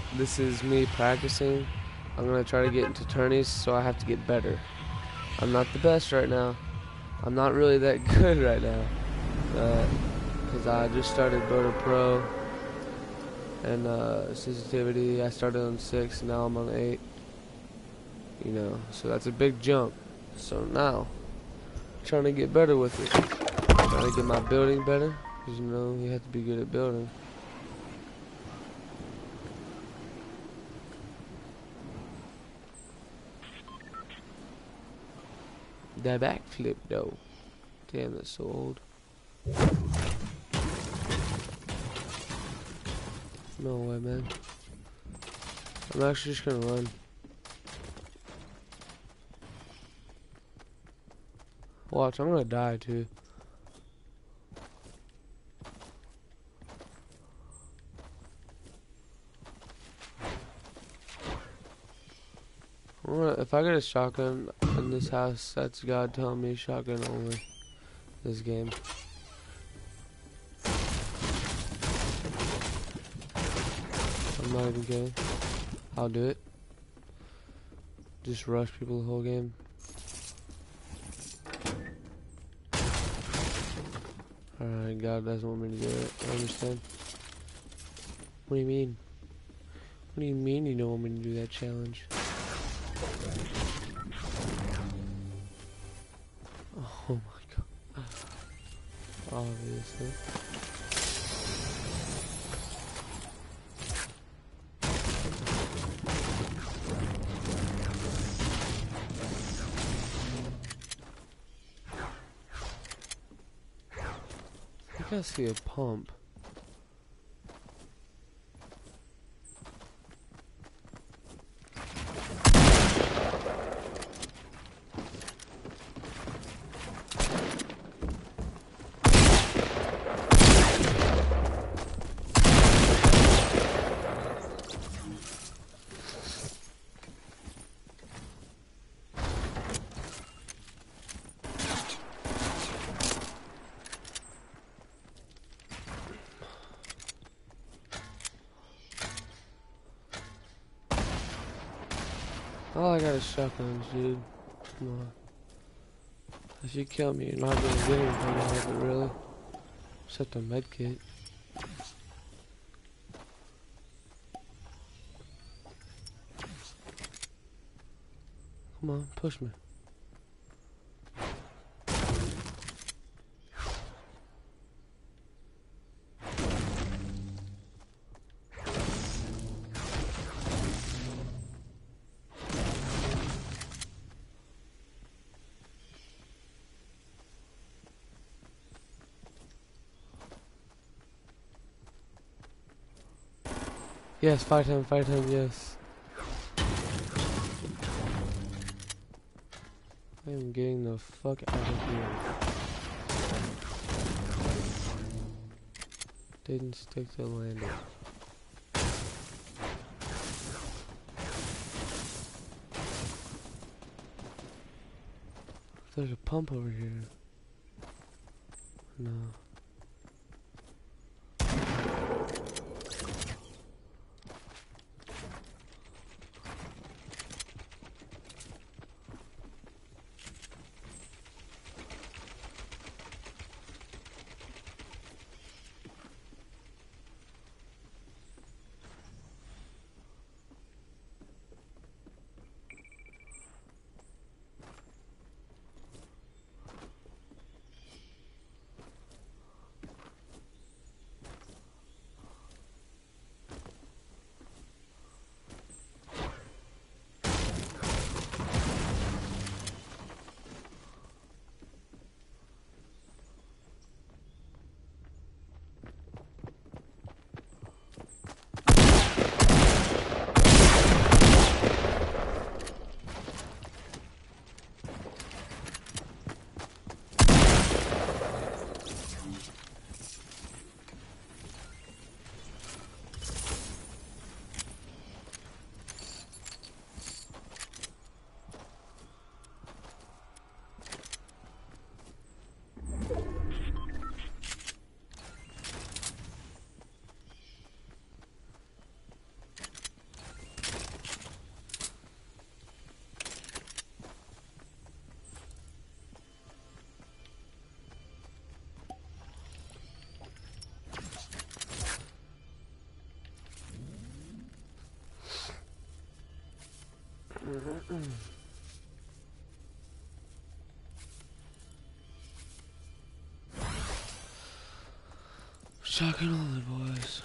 This is me practicing. I'm gonna try to get into tourneys, so I have to get better. I'm not the best right now. I'm not really that good right now. Because I just started Builder Pro and sensitivity. I started on 6, now I'm on 8. You know, so that's a big jump. So now, trying to get better with it. Trying to get my building better. Because, you know, you have to be good at building. That backflip, though. Damn, that's so old. No way, man. I'm actually just gonna run. Watch, I'm gonna die, too. If I get a shotgun in this house, that's God telling me shotgun only. This game. I'm not even kidding. I'll do it. Just rush people the whole game. Alright, God doesn't want me to do it. I understand. What do you mean? What do you mean you don't want me to do that challenge? Oh my god. Obviously. I think I see a pump. All I got is shotguns, dude. Come on. If you kill me, you're not gonna get anything out of it, really. Except a medkit. Come on, push me. Yes, fight him, yes. I am getting the fuck out of here. Didn't stick to landing. There's a pump over here. No. Shotgun only, boys.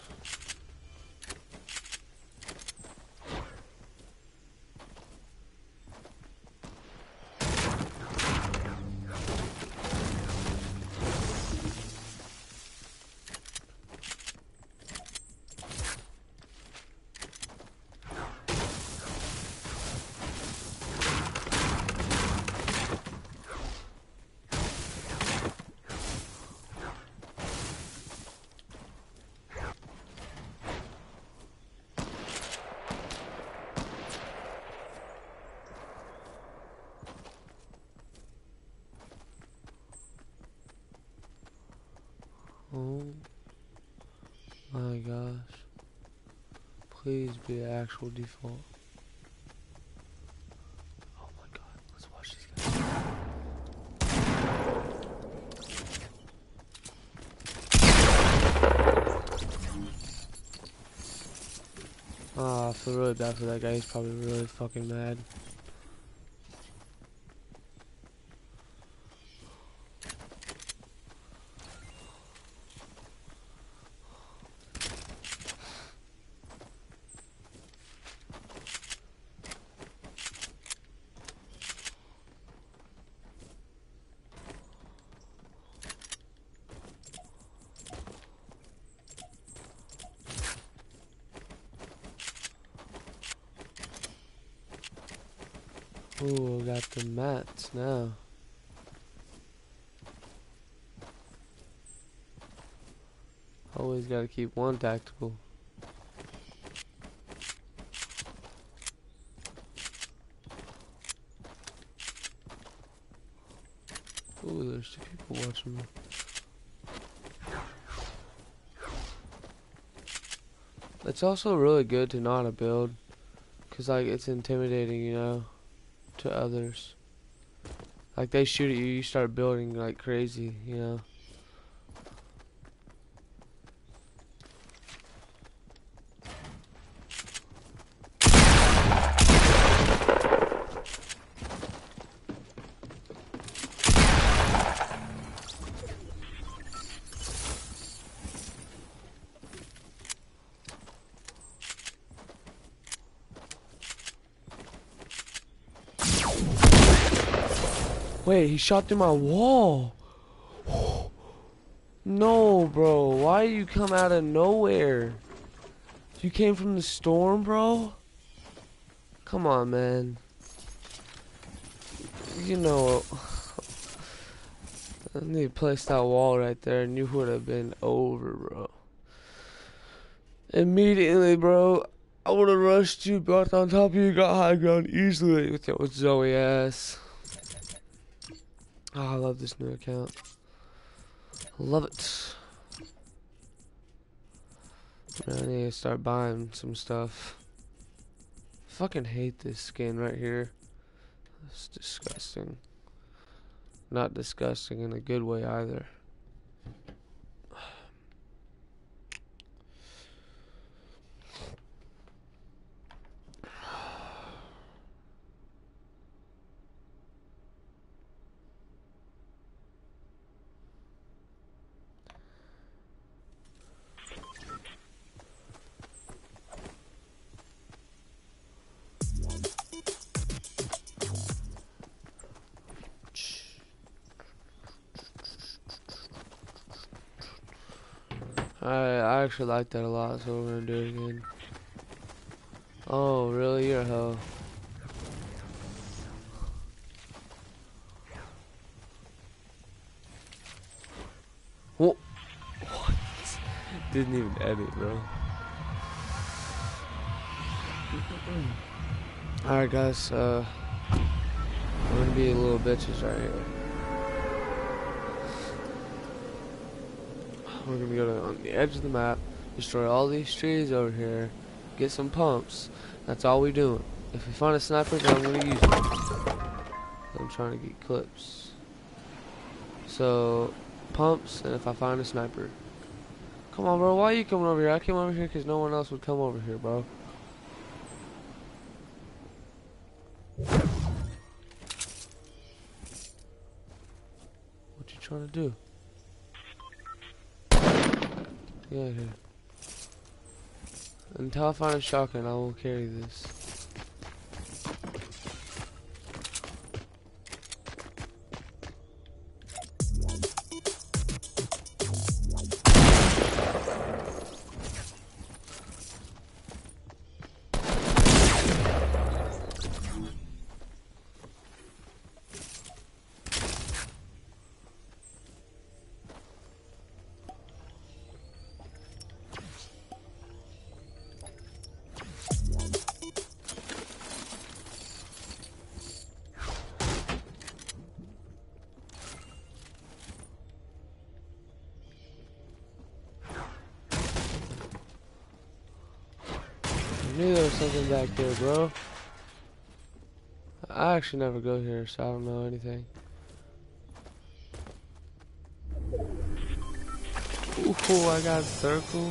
Oh my gosh. Please be an actual default. Oh my god, let's watch these guys. Ah, I feel really bad for that guy. He's probably really fucking mad. Ooh, I got the mats now. Always gotta keep one tactical. Ooh, there's two people watching me. It's also really good to know how to build, cause like it's intimidating, you know, to others. Like they shoot at you, you start building like crazy, you know. Wait, he shot through my wall. No, bro. Why you come out of nowhere? You came from the storm, bro? Come on, man. You know, I need to place that wall right there and you would have been over, bro. Immediately, bro. I would have rushed you, got on top of you, got high ground easily with Zoe ass. Oh, I love this new account. Love it. I need to start buying some stuff. Fucking hate this skin right here. It's disgusting. Not disgusting in a good way either. I actually like that a lot, so we're gonna do it again. Oh, really? You're a hoe. What? Didn't even edit, bro. Alright, guys, we're gonna be little bitches right here. We're gonna go on the edge of the map, destroy all these trees over here, get some pumps. That's all we're doing. If we find a sniper, then I'm gonna use it. I'm trying to get clips. So, pumps, and if I find a sniper. Come on, bro. Why are you coming over here? I came over here because no one else would come over here, bro. trying to do? Yeah, here. Until I find a shotgun, I won't carry this. I knew there was something back here, bro. I actually never go here, so I don't know anything. Ooh, I got a circle.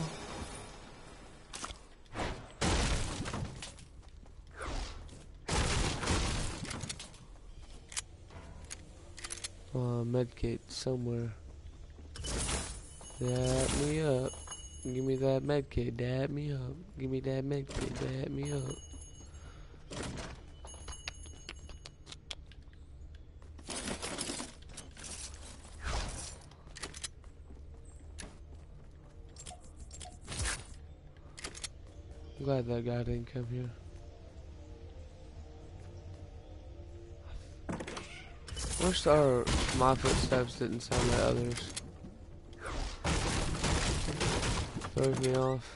Medkit somewhere. Dab me up. Give me that medkit. Dab me up. Give me that medkit. Dab me up. I'm glad that guy didn't come here. Wish my footsteps didn't sound like others. Throws me off.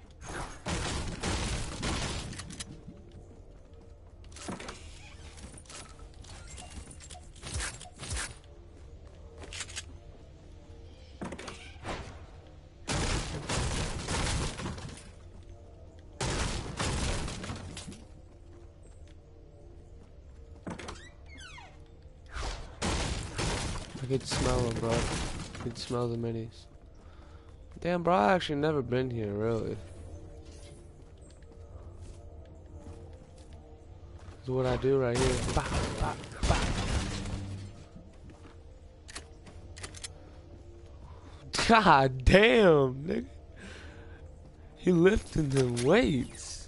I could smell them, bro. I could smell the minis. Damn, bro, I actually never been here, really. This is what I do right here. Bah, bah, bah. God damn, nigga. He lifting them weights.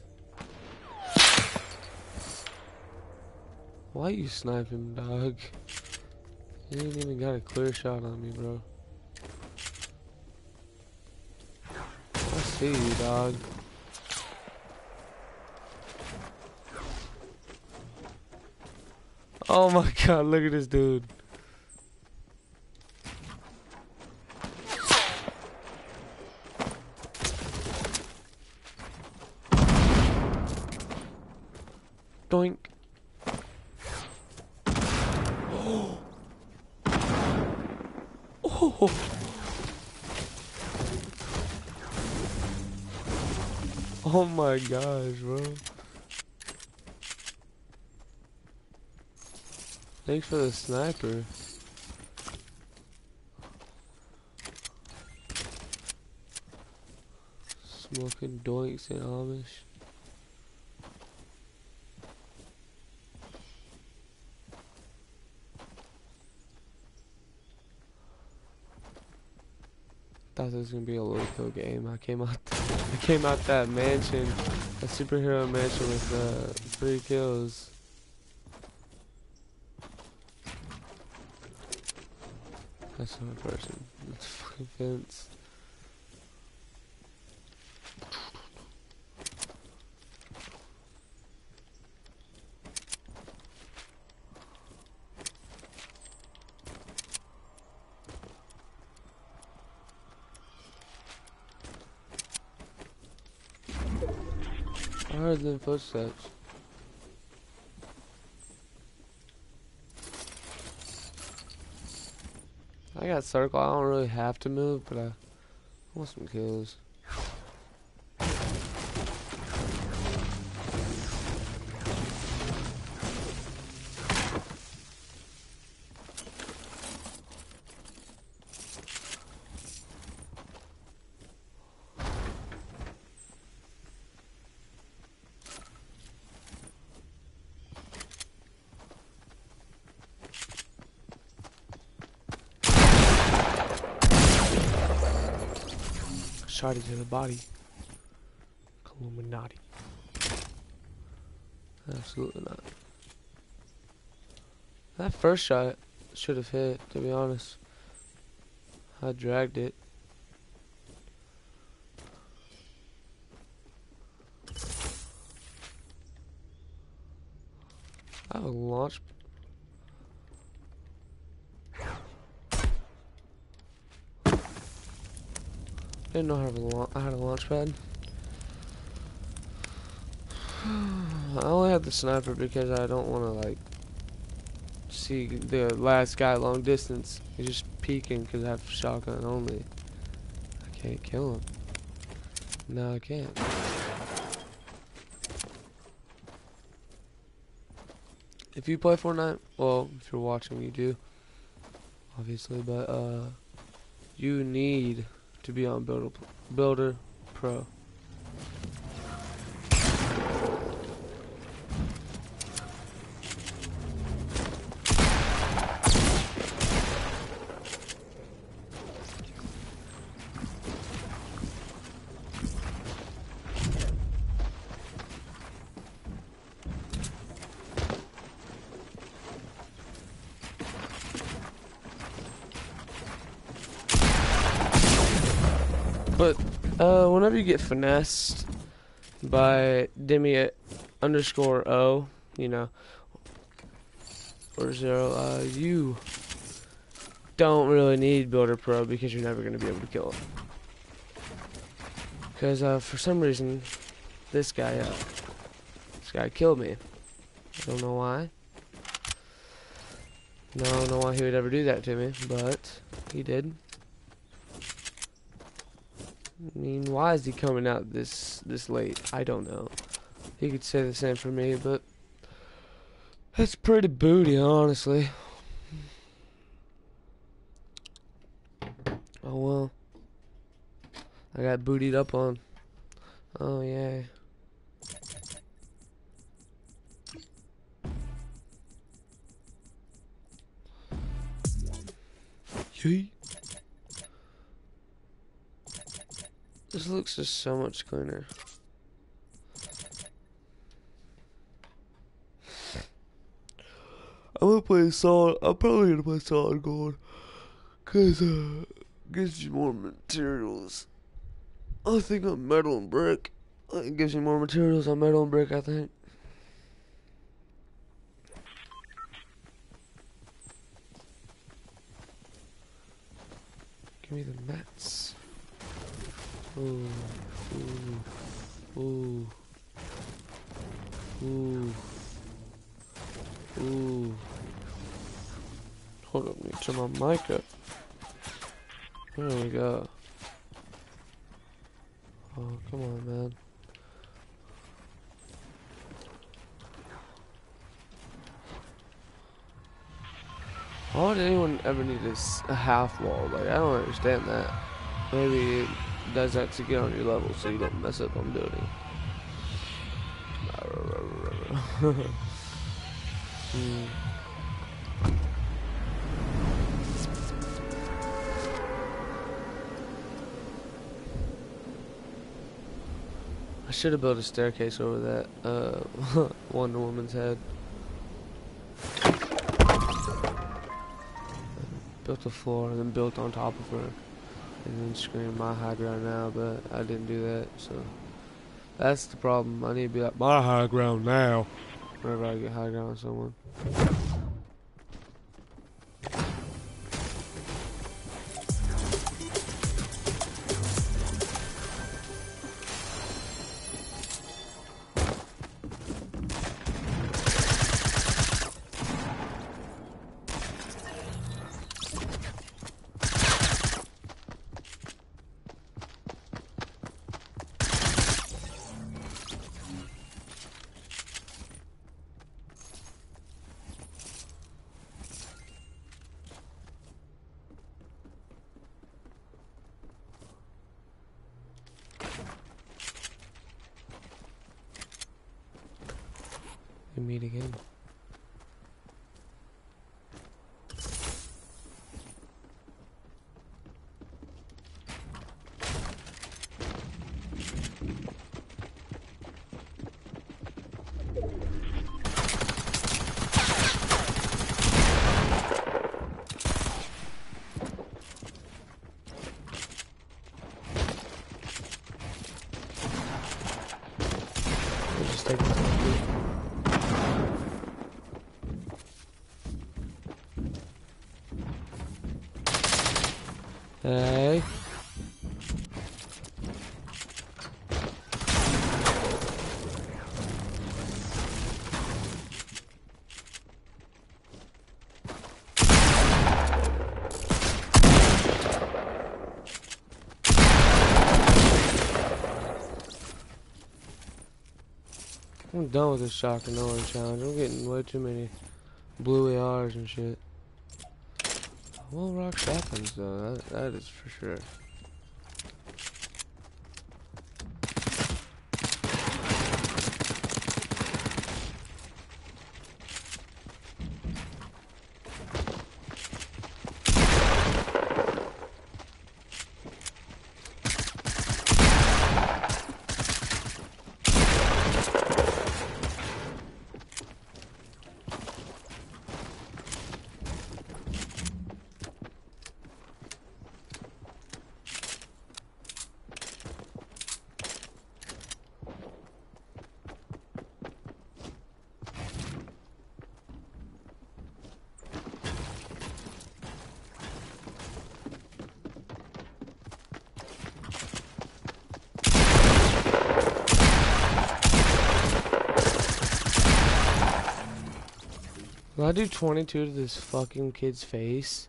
Why you sniping, dog? You ain't even got a clear shot on me, bro. I see you, dog. Oh my god, look at this dude. Doink. Oh. Oh. Oh my gosh, bro. Thanks for the sniper. Smoking doinks in Amish. Thought this was gonna be a low kill game. I came out that mansion, a superhero mansion with 3 kills. That's not a person. It's a fucking fence. I heard them footsteps. I got circle. I don't really have to move, but I want some kills. shot to the body. Illuminati. Absolutely not. That first shot should have hit, to be honest. I dragged it. I have a launch. Didn't know I had a launch pad. I only have the sniper because I don't want to like see the last guy long distance. He's just peeking because I have shotgun only. I can't kill him. No, I can't. If you play Fortnite, well, if you're watching, you do, obviously, but you need to be on Builder Pro. But whenever you get finessed by Demi_O, you know, or Zero, you don't really need Builder Pro because you're never going to be able to kill him. Because for some reason, this guy killed me. I don't know why. No, I don't know why he would ever do that to me, but he did. I mean, why is he coming out this late? I don't know. He could say the same for me, but that's pretty booty, honestly. Oh well. I got bootied up on. Oh yeah. Yee. This looks just so much cleaner. I'm gonna play solid. I'm probably gonna play solid gold, cause gives you more materials. I think on metal and brick. It gives you more materials on metal and brick, I think. Give me the mats. Ooh, ooh, ooh, ooh, ooh. Hold up, let me turn my mic up. There we go. Oh, come on, man. Why would anyone ever need a half wall? Like, I don't understand that. Maybe it does that to get on your level so you don't mess up on building. I should have built a staircase over that Wonder Woman's head. Built a floor and then built on top of her. And then scream my high ground now, but I didn't do that, so that's the problem. I need to be like my high ground now whenever I get high ground with someone. We meet again. take it. Hey. I'm done with this shock and knowledge challenge. I'm getting way too many blue ARs and shit. Well, rock shotguns though, that is for sure. Will I do 22 to this fucking kid's face?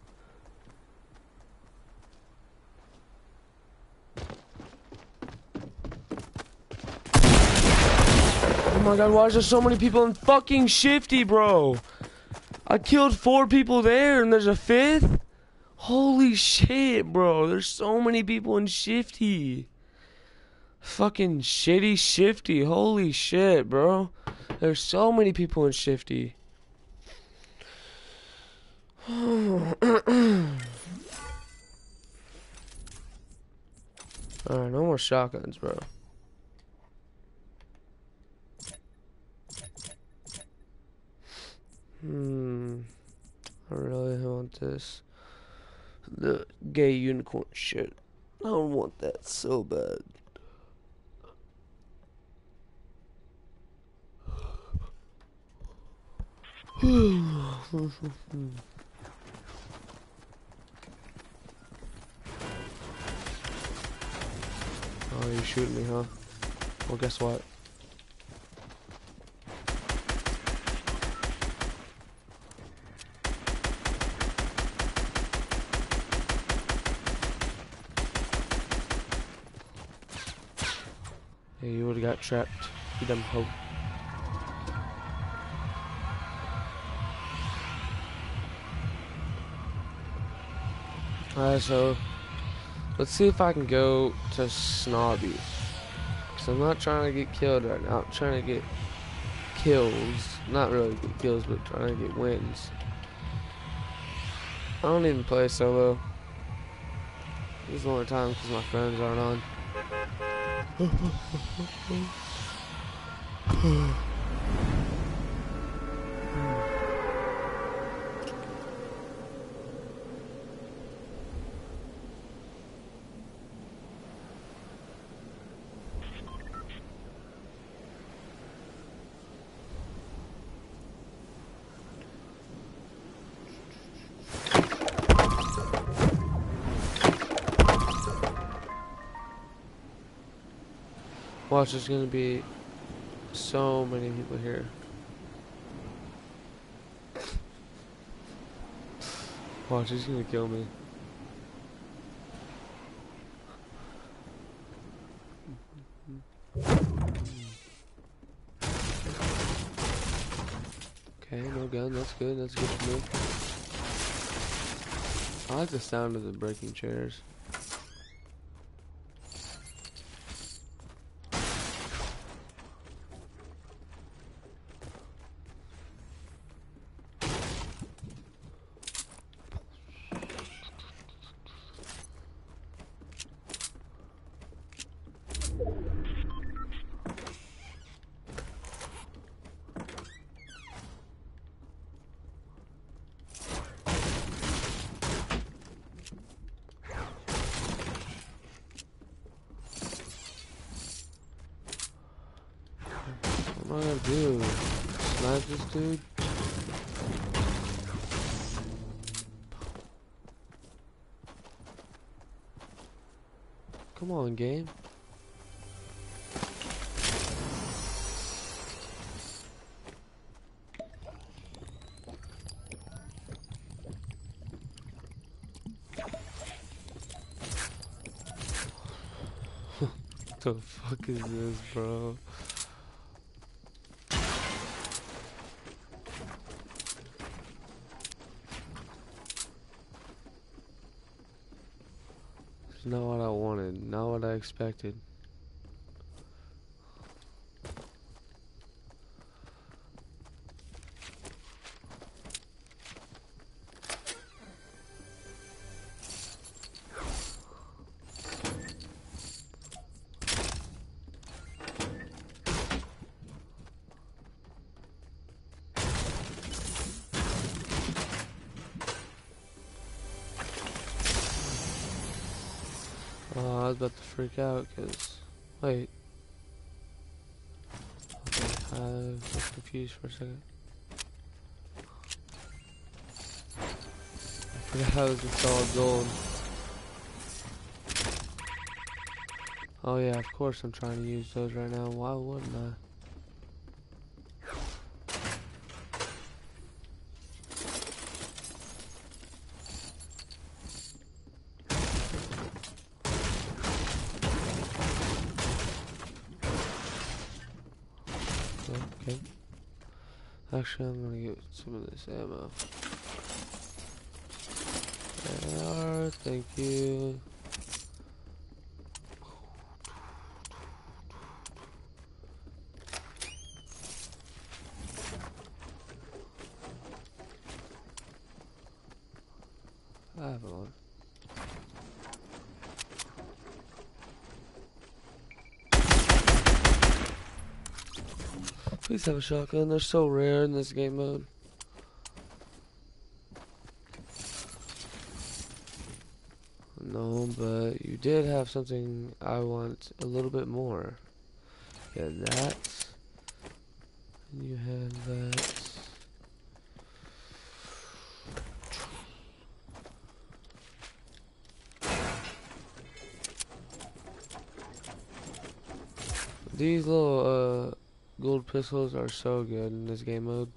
Oh my god, why is there so many people in fucking Shifty, bro? I killed 4 people there and there's a 5th? Holy shit, bro. There's so many people in Shifty. Fucking shitty Shifty. Holy shit, bro. There's so many people in Shifty. Alright, no more shotguns, bro. I really want this. The gay unicorn shit. I don't want that so bad. Oh, you shooting me, huh? Well, guess what? Hey, you would've got trapped, you dumb hoe. Alright, so let's see if I can go to Snobby. Cause I'm not trying to get killed right now. I'm trying to get kills. Not really get kills, but trying to get wins. I don't even play solo. This is the only time because my friends aren't on. Watch, there's gonna be so many people here. Watch, he's gonna kill me. Okay, no gun, that's good, that's good for me. I like the sound of the breaking chairs. What am I gonna do? Snipe this dude? Come on, game. What the fuck is this, bro? It's not what I wanted, not what I expected. Oh, I was about to freak out because, wait. Okay, I was confused for a second. I forgot I was in solid gold. Oh yeah, of course I'm trying to use those right now. Why wouldn't I? Okay. Actually, I'm gonna get some of this ammo. AR, thank you. Avalon. Please have a shotgun. They're so rare in this game mode. No, but you did have something I want a little bit more. You had that. And you had that. These little gold pistols are so good in this game mode.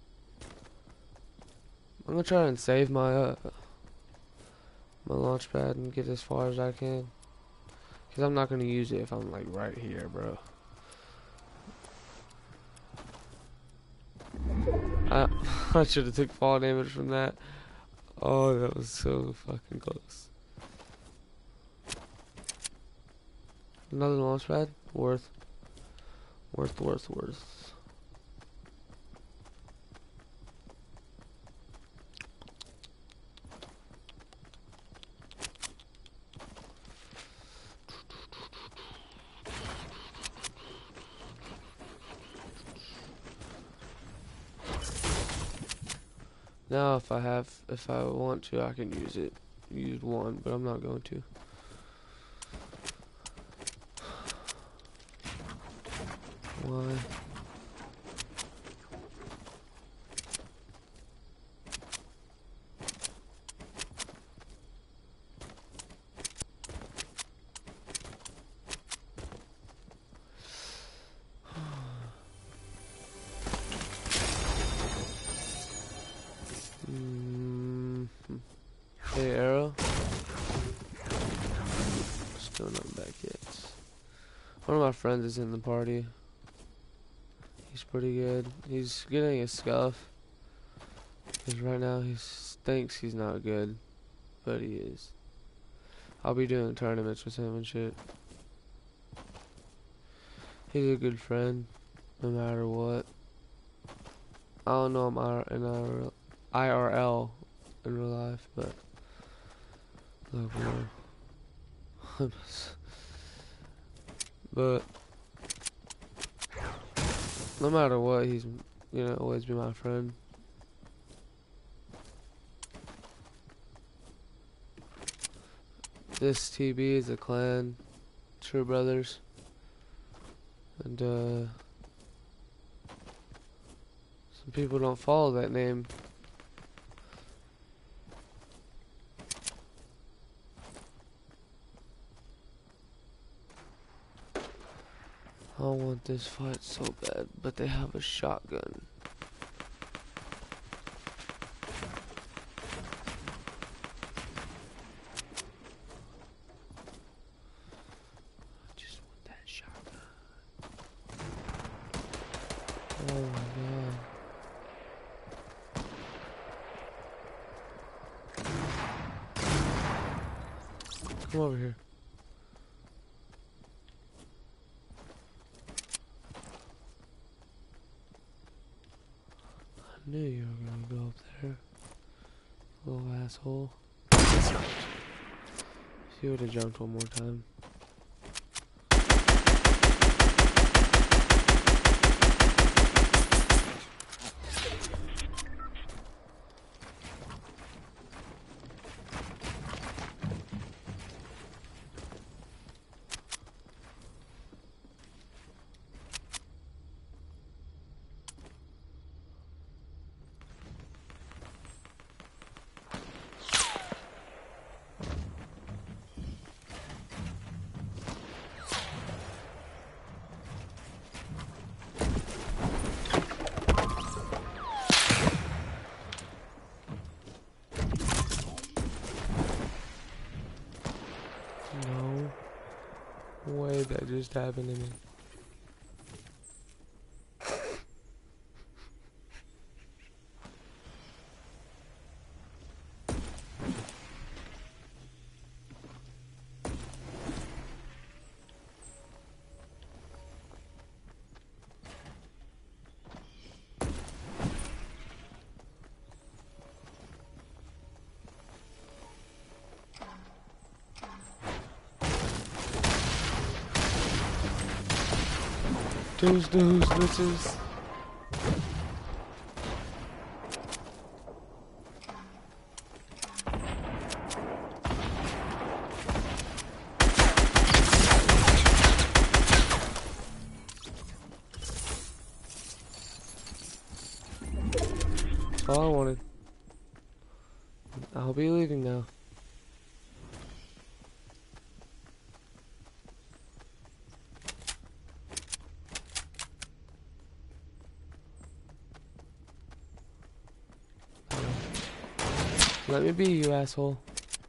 I'm gonna try and save my my launch pad and get as far as I can. Cause I'm not gonna use it if I'm like right here, bro. I should have took fall damage from that. Oh, that was so fucking close. Another launch pad? Worth. Now if I want to, I can use it. Use one, but I'm not going to. Why? Hey, arrow. Still not back yet. One of my friends is in the party. He's pretty good. He's getting a scuff. Because right now he thinks he's not good. But he is. I'll be doing tournaments with him and shit. He's a good friend. No matter what. I don't know him in IRL in real life, but look, bro. But no matter what, he's always be my friend. This TB is a clan, True Brothers, and Some people don't follow that name. I don't want this fight so bad, but they have a shotgun. I just want that shotgun. Oh my god. Come over here. I knew you were gonna go up there, little asshole. If you would have jumped one more time. No way that just happened to me. Deuce, bitches. That's all I wanted. I'll be leaving now. Let me be, you asshole.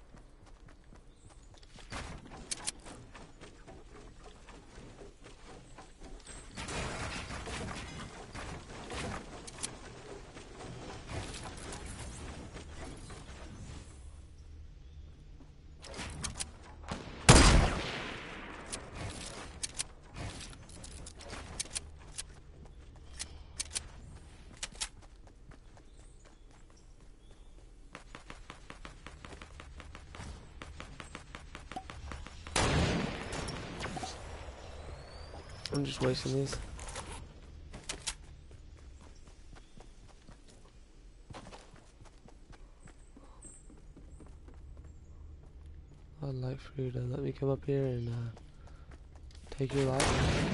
I'm just wasting these. I'd like for you to let me come up here and take your life.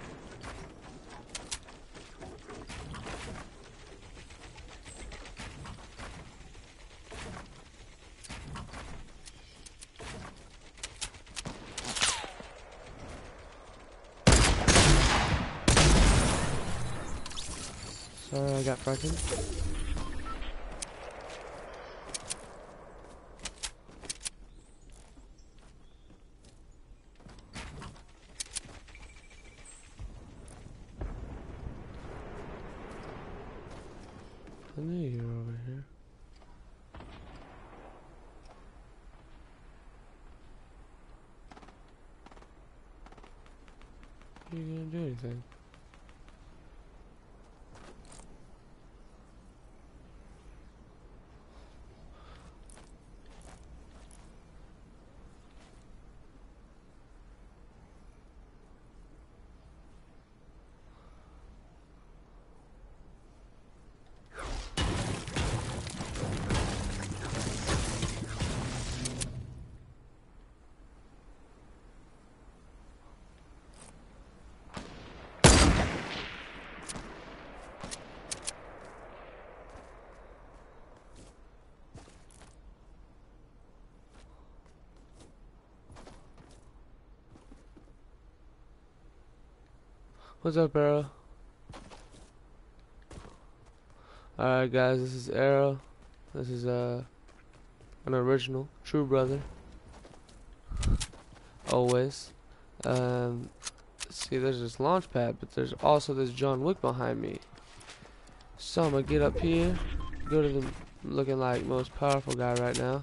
Sorry, I got frightened. I knew you were over here. You gonna do anything? What's up, Arrow? Alright, guys, this is Arrow. This is an original, true brother. Always. See, there's this launch pad, but there's also this John Wick behind me. So I'm gonna get up here, go to the looking like most powerful guy right now.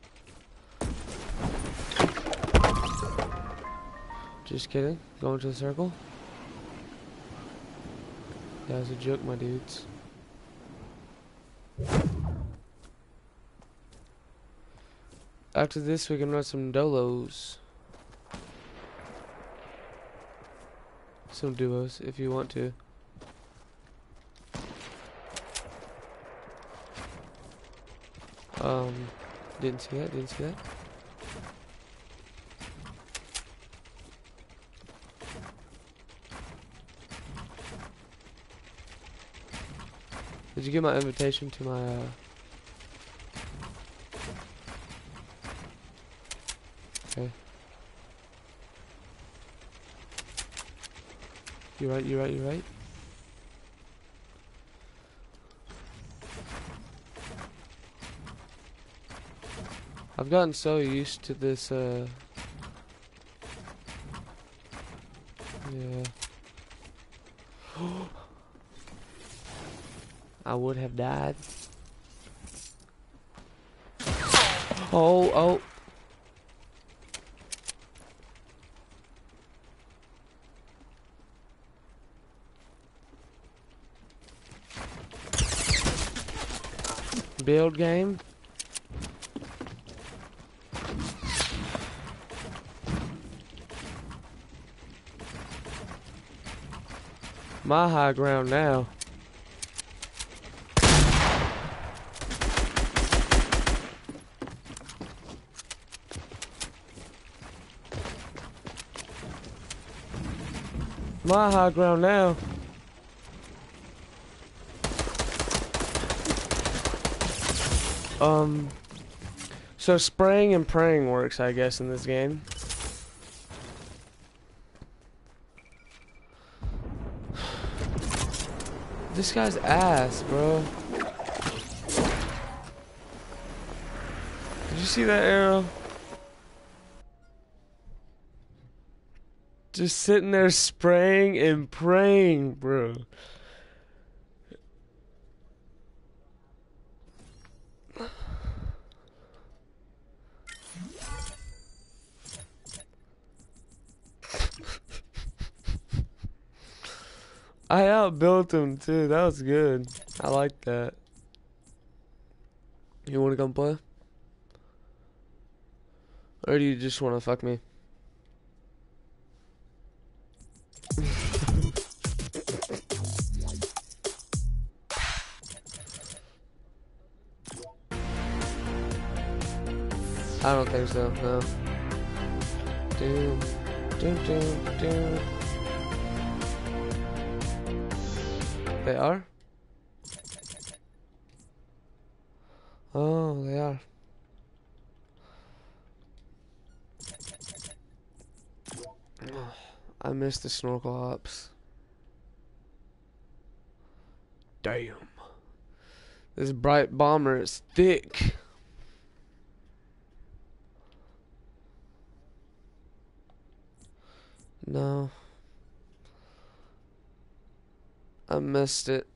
Just kidding. Going to the circle. That was a joke, my dudes. After this, we can run some dolos. Some duos, if you want to. Didn't see that, didn't see that. Did you get my invitation to my, Okay. You're right, you're right, you're right. I've gotten so used to this, yeah. I would have died. Oh. Build game. My high ground now. My high ground now. So spraying and praying works, I guess, in this game. This guy's ass, bro. Did you see that arrow? Just sitting there spraying and praying, bro. I outbuilt him too. That was good. I like that. You wanna come play? Or do you just wanna fuck me? I don't think so, no. Doom. They are? Oh, they are. I missed the snorkel hops. Damn. This bright bomber is thick. No. I missed it.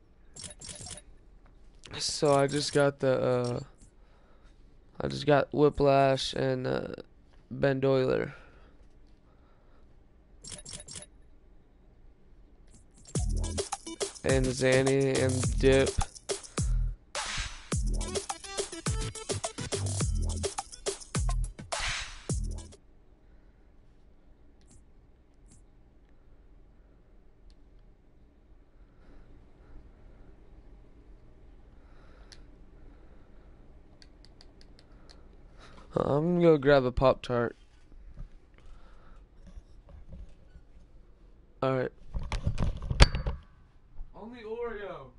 So I just got the I just got Whiplash and Bendoiler. And Zanny and Dip. I'm gonna go grab a Pop-Tart. Alright. Only Oreo.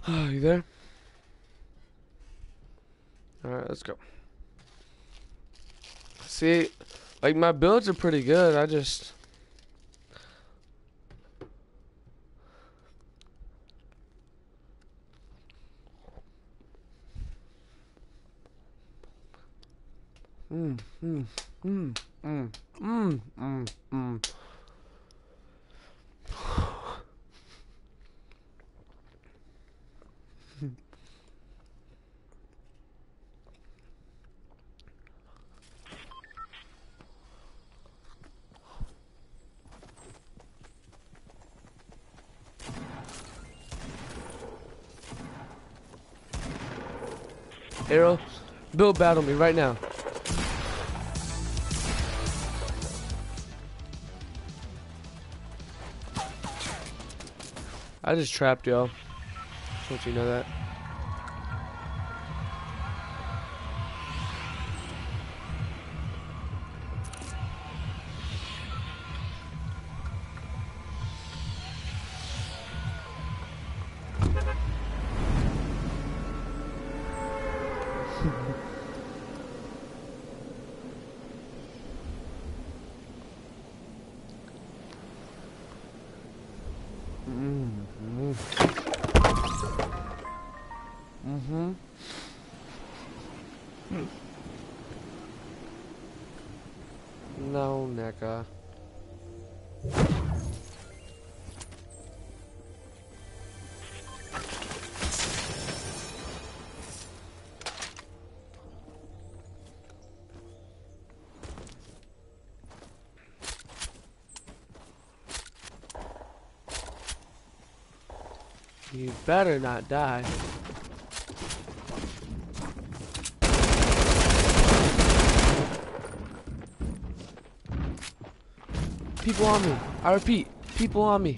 You there? Alright, let's go. See, like my builds are pretty good. I just... Mm, mm, mm, mm, mm, mm, mm. Arrow, build battle me right now. I just trapped y'all. Just want you to know that. No, NECA. You better not die. People on me. I repeat, people on me.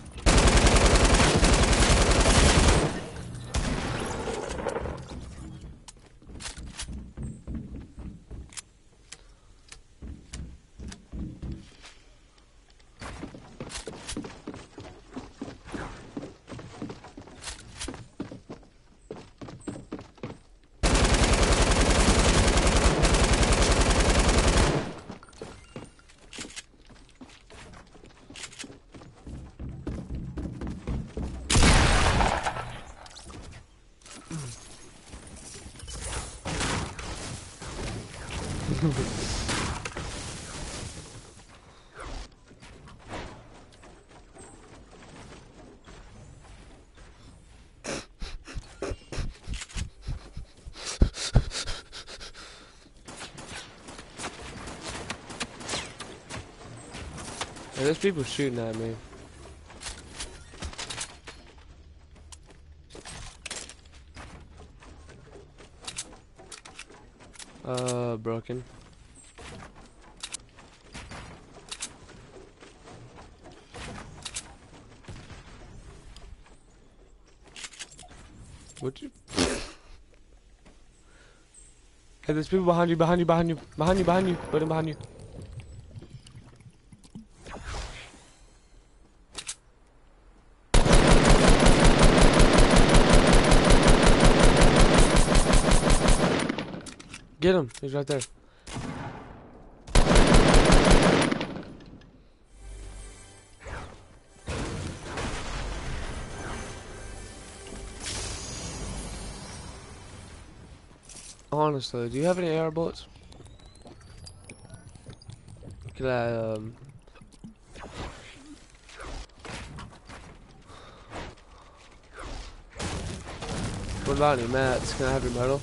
Hey, there's people shooting at me. Broken. Would you? Hey, there's people behind you, behind you, behind you, behind you, behind you, put him behind you. Get him, he's right there. Honestly, do you have any AR bullets? Could I, What about any mats? Can I have your metal?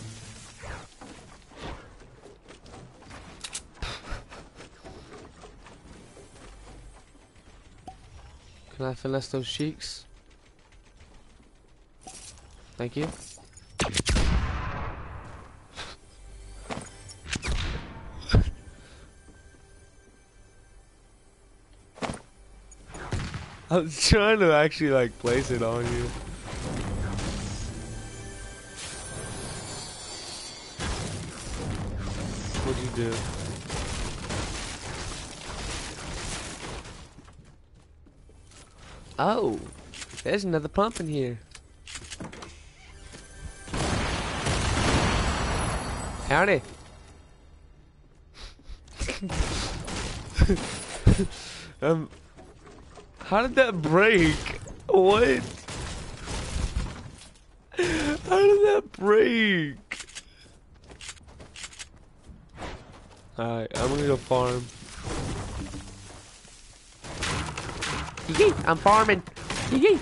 Can I finesse those cheeks? Thank you. I'm trying to actually like place it on you. What'd you do? Oh, there's another pump in here. Howdy. How did that break? What? How did that break? Alright, I'm gonna go farm. Yee, I'm farming. Yee.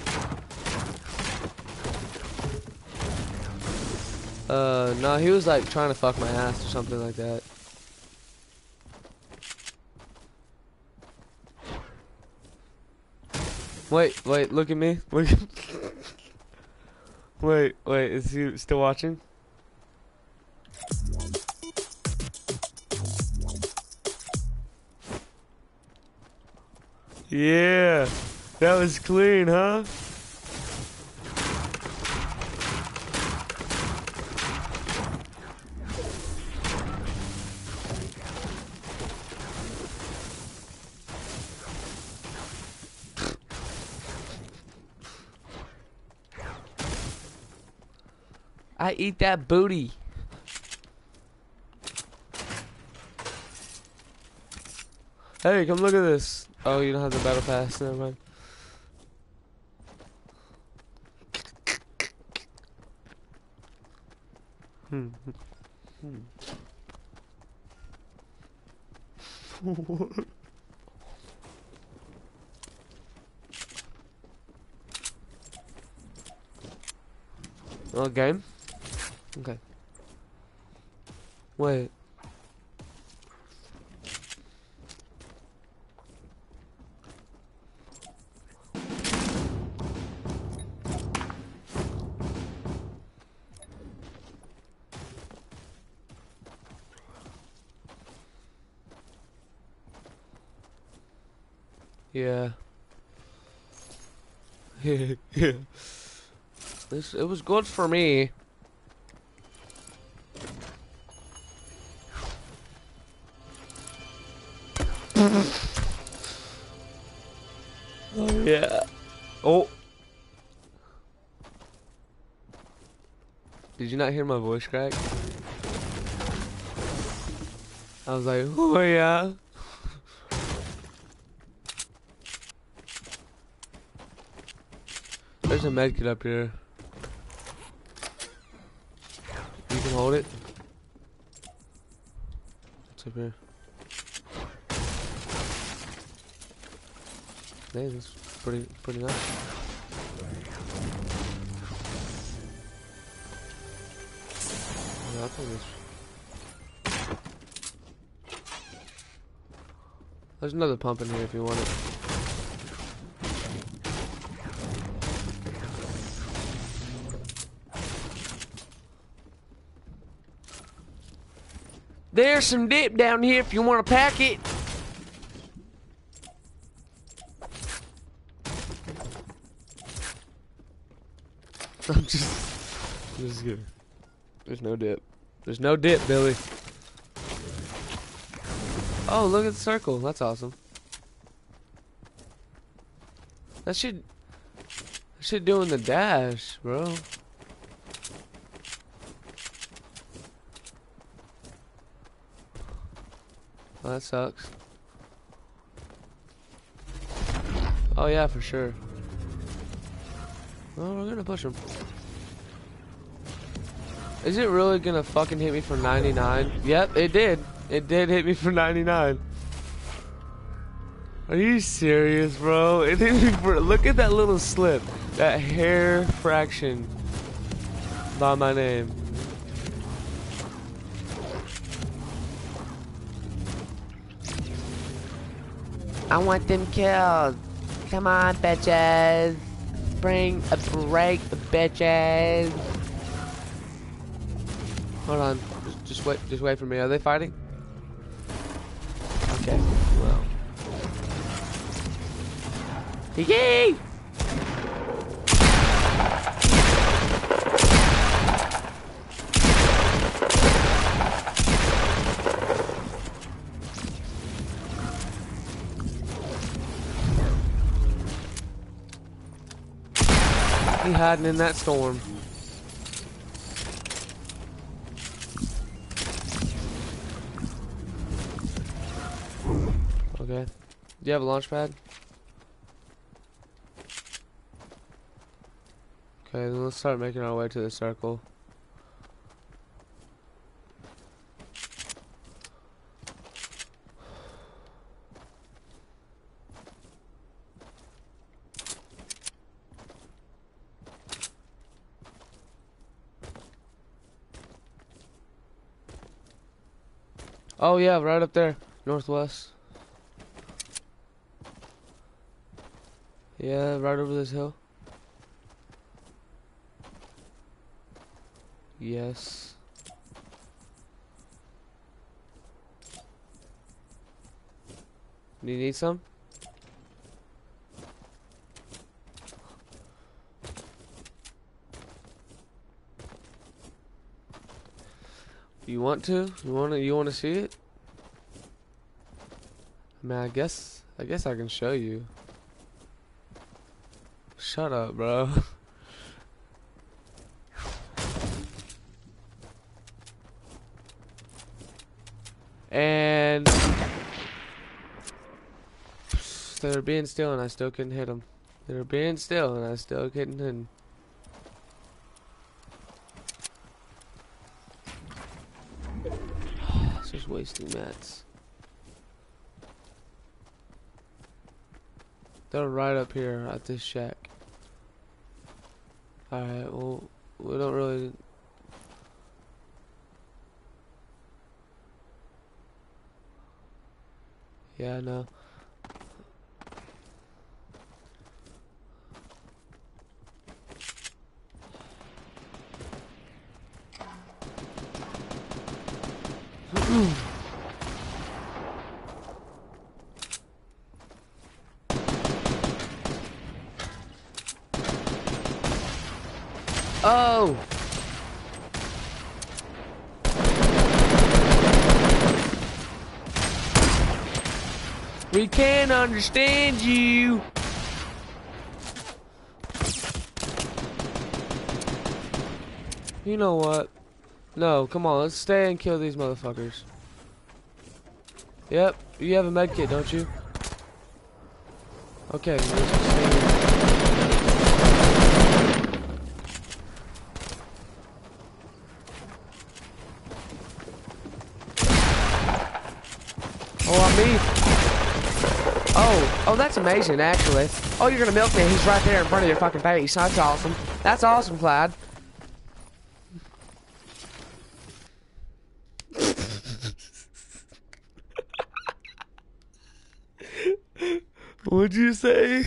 No, he was like trying to fuck my ass or something like that. Wait, look at me. Look at wait, is he still watching? Yeah, that was clean, huh? I eat that booty. Hey, come look at this. Oh, you don't have the battle pass. Never mind. Oh, game? Okay. Wait. Yeah. Yeah. It was good for me. Oh yeah. Oh. Did you not hear my voice crack? I was like, oh yeah. There's a medkit up here. You can hold it. It's up here. Hey, that's pretty nice. Yeah, I'll take this. There's another pump in here if you want it. There's some dip down here if you want to pack it. I'm just kidding. There's no dip. There's no dip, Billy. Oh, look at the circle. That's awesome. That shit doing the dash, bro. Oh, that sucks. Oh yeah, for sure. Well, we're gonna push him. Is it really gonna fucking hit me for 99? Yep, it did. It did hit me for 99. Are you serious, bro? It hit me for... Look at that little slip. That hair fraction by my name. I want them killed. Come on, bitches. Bring a break, bitches. Hold on. Just wait for me. Are they fighting? Okay. Well. Yay! He hiding in that storm. Okay. Do you have a launch pad? Okay, then let's start making our way to the circle. Oh yeah, right up there, northwest. Yeah, right over this hill. Yes. Do you need some? You want to? You wanna see it? I mean, I guess I can show you. Shut up, bro. And they were being still and I still couldn't hit them. They were being still and I still couldn't hit them. It's just wasting mats. They're right up here at this shack. Alright, well, we don't really... Yeah, I know. Oh! We can't understand you! You know what? No, come on, let's stay and kill these motherfuckers. Yep, you have a med kit, don't you? Okay, let's just stay here. Oh, that's amazing, actually. Oh, you're gonna milk me. He's right there in front of your fucking face. That's awesome. That's awesome, Clyde. What'd you say?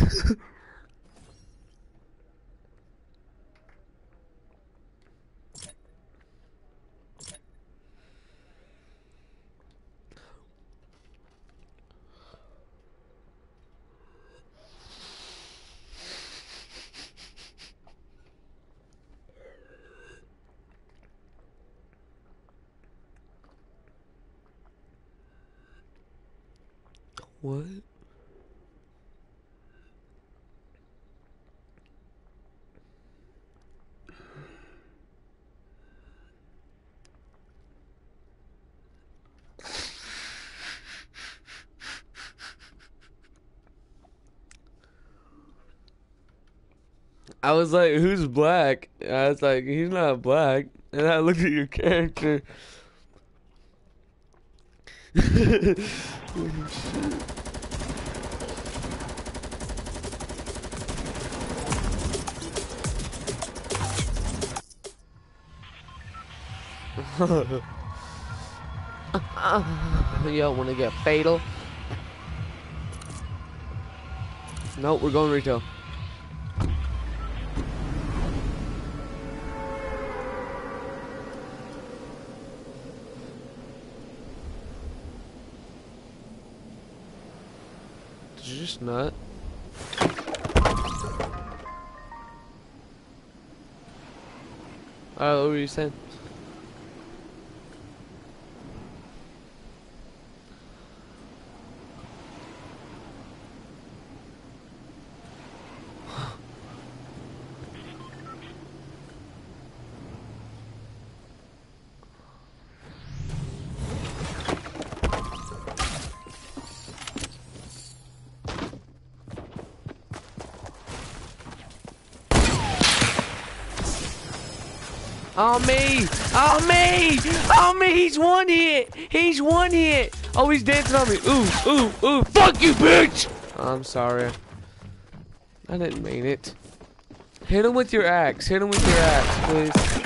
What? I was like, who's black? I was like, he's not black. And I looked at your character. You don't want to get fatal. Nope, we're going retail. Did you just nut? Alright, what were you saying? On me! On me! On me! He's one hit! He's one hit! Oh, he's dancing on me. Ooh, ooh, ooh. Fuck you, bitch! I'm sorry. I didn't mean it. Hit him with your axe. Hit him with your axe, please.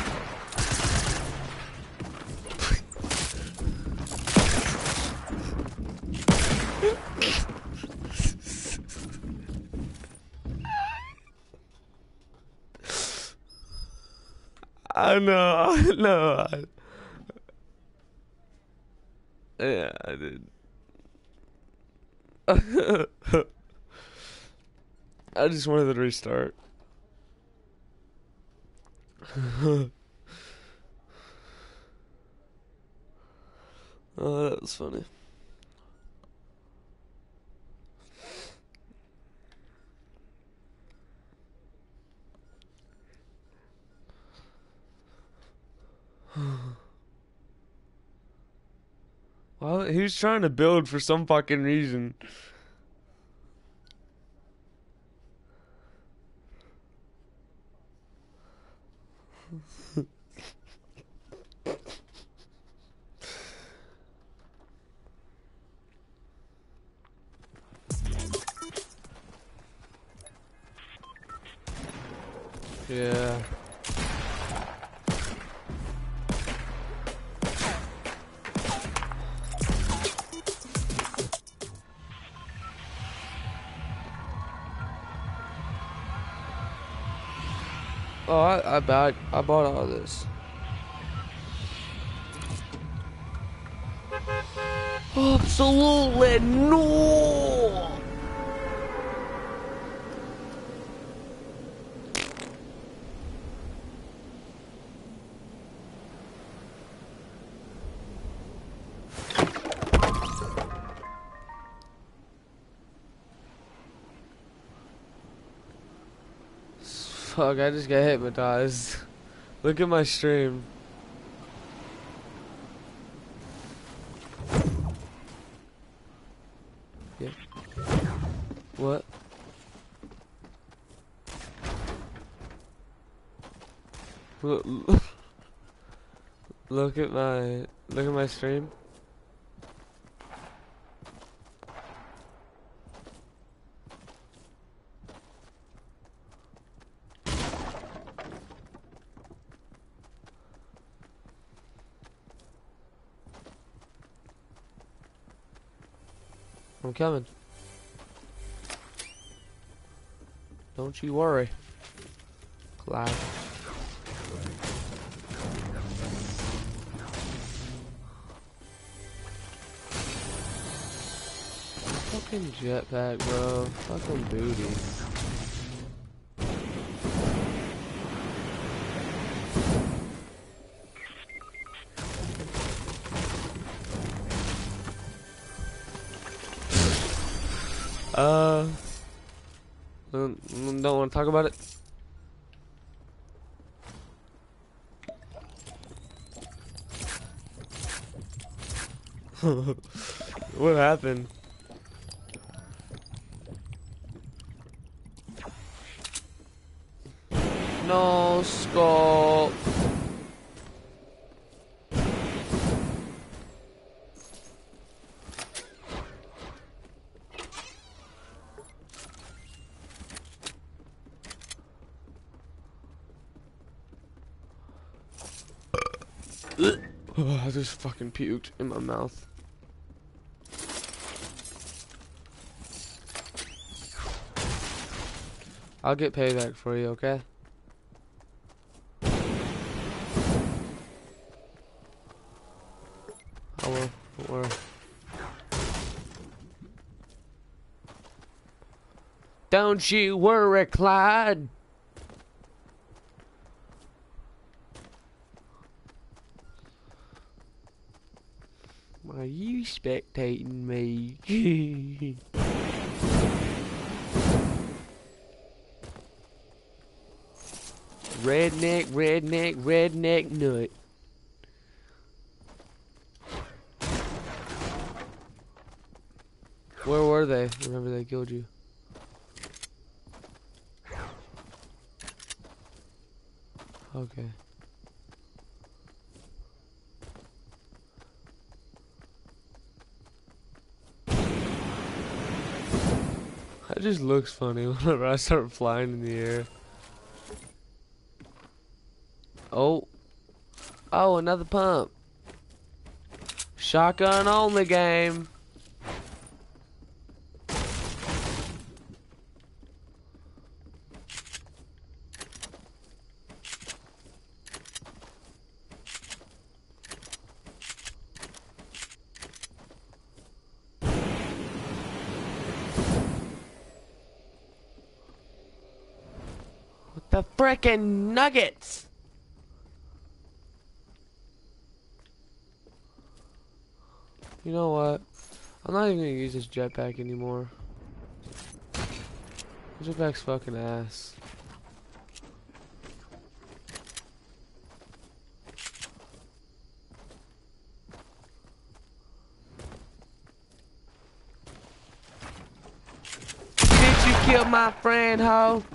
I know. Yeah, I did. I just wanted to restart. Oh, that was funny. Well, he was trying to build for some fucking reason. Yeah. Oh, I bought all this. Absolutely no. Fuck, I just got hypnotized. Look at my stream. Yeah. What? Look, look at my stream. I'm coming. Don't you worry, Clyde. Fucking jetpack, bro. Fucking booty. Don't want to talk about it. What happened? No skull. Oh, I just fucking puked in my mouth. I'll get payback for you, okay? I will. Don't worry. Don't you worry, Clyde. Are you spectating me? Redneck nut. Where were they whenever they killed you? Okay. just looks funny whenever I start flying in the air. Oh. Oh, another pump. Shotgun only game. What the frickin' nuggets? You know what? I'm not even gonna use this jetpack anymore. This jetpack's fucking ass. Did you kill my friend, ho?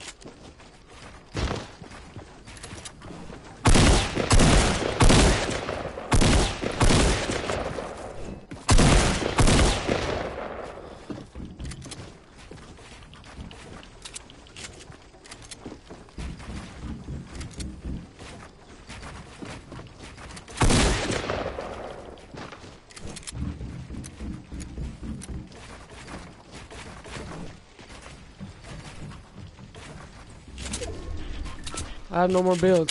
I have no more builds.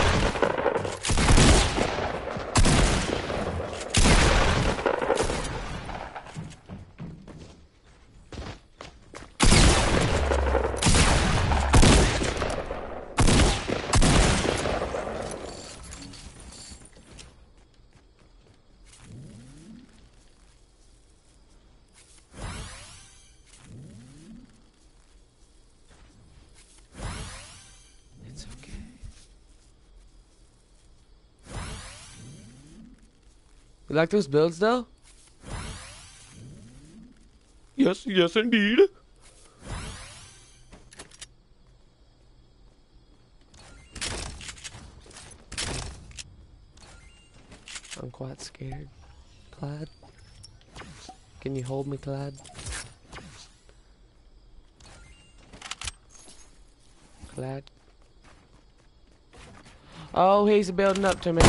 It's okay. You like those builds though? Yes, yes indeed. I'm quite scared. Clyde? Can you hold me, Clyde? Clyde? Oh, he's building up to me.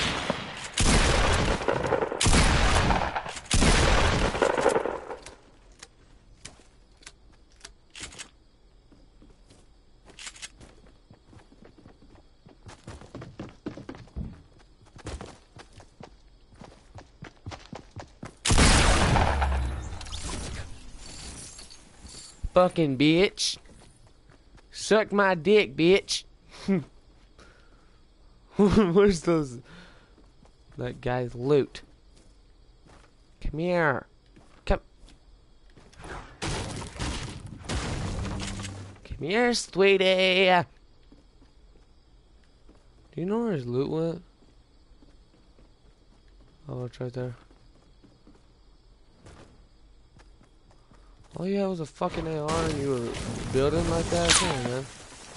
Fucking bitch. Suck my dick, bitch. Where's those? That guy's loot. Come here. Come. Come here, sweetie. Do you know where his loot went? Oh, it's right there. All you had was a fucking AR and you were building like that? Come on, man.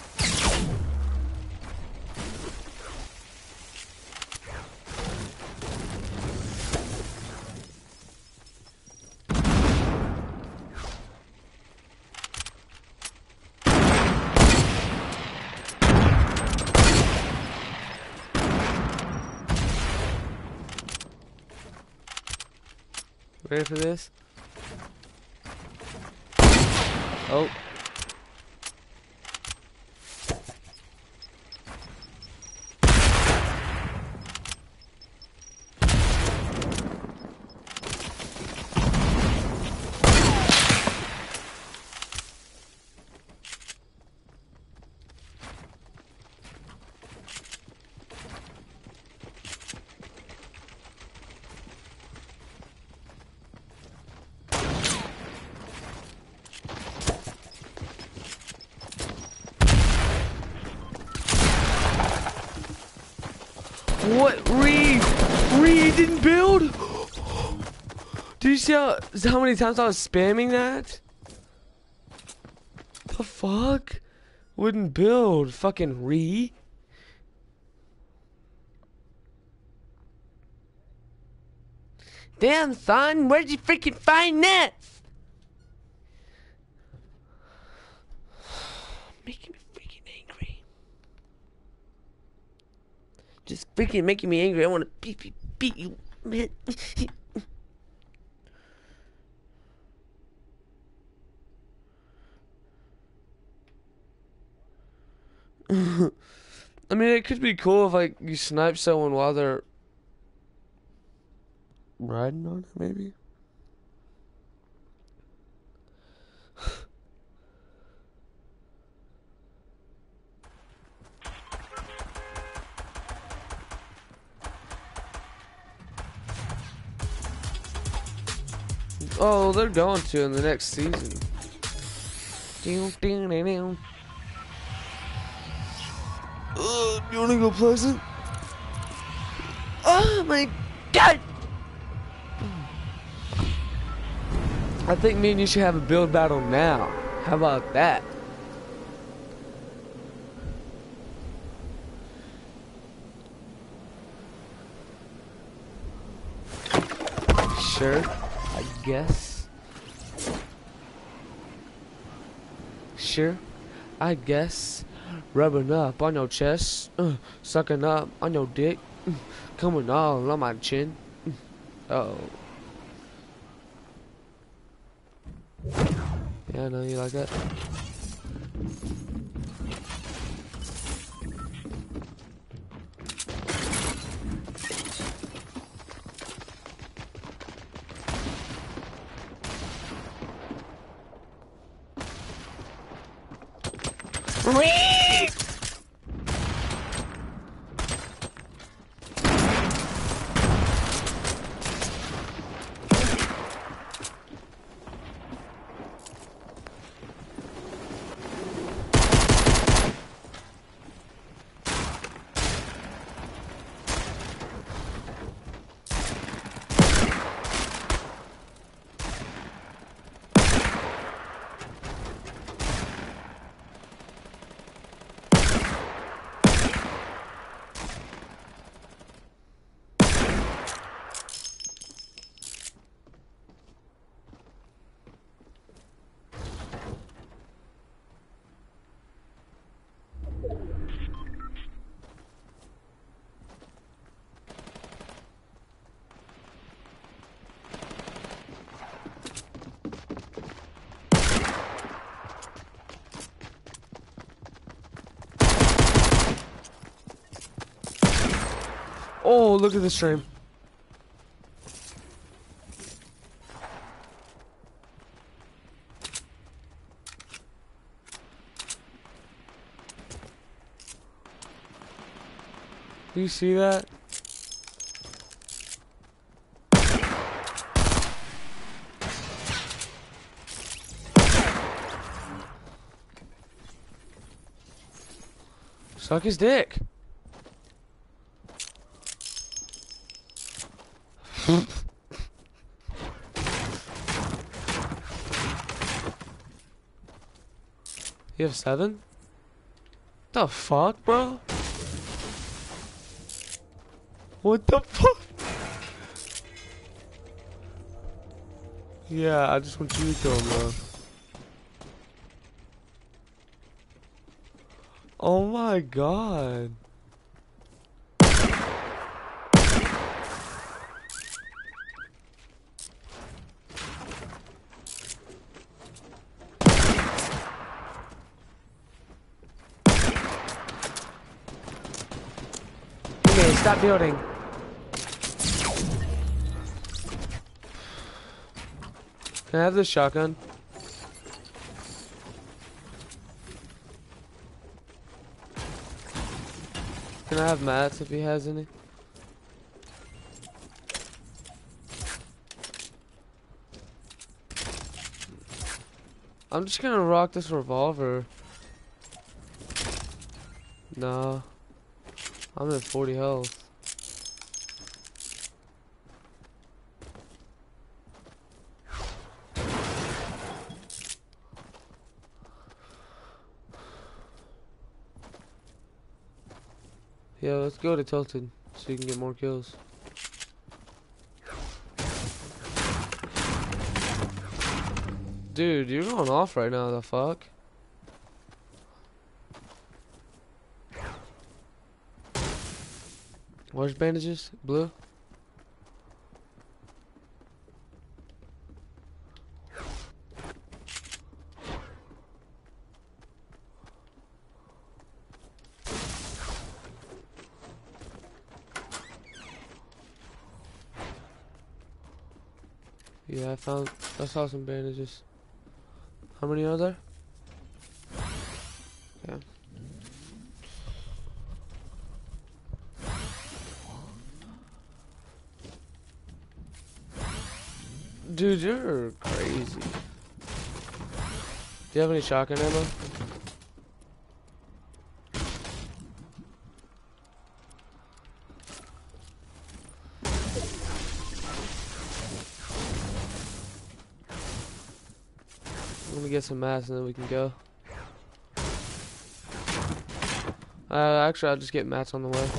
Ready for this? Oh. What? Reed didn't build? Did you see how many times I was spamming that? The fuck? Wouldn't build. Fucking Reed. Damn, son. Where'd you freaking find that? making me freaking angry. Just freaking making me angry. I want to beat you, man. I mean, it could be cool if like you snipe someone while they're riding on it, maybe. Oh, they're going to in the next season. You wanna go Pleasant? Oh my god! I think me and you should have a build battle now. How about that? Sure, I guess. Sure, I guess. Rubbing up on your chest, sucking up on your dick, coming all on my chin. Oh. Yeah, I know you like that. Oh, look at the stream. Do you see that? Suck his dick. You have 7? The fuck, bro? What the fuck? Yeah, I just want you to kill him, bro. Oh my god. Okay, stop building. Can I have this shotgun? Can I have mats if he has any? I'm just gonna rock this revolver. No. I'm at 40 health. Yeah, let's go to Tilted so you can get more kills. Dude, you're going off right now, the fuck? Where's bandages? Blue? Yeah, I saw some bandages. How many are there? Yeah. Dude, you're crazy. Do you have any shotgun ammo? I'm gonna get some mats and then we can go. Actually, I'll just get mats on the way.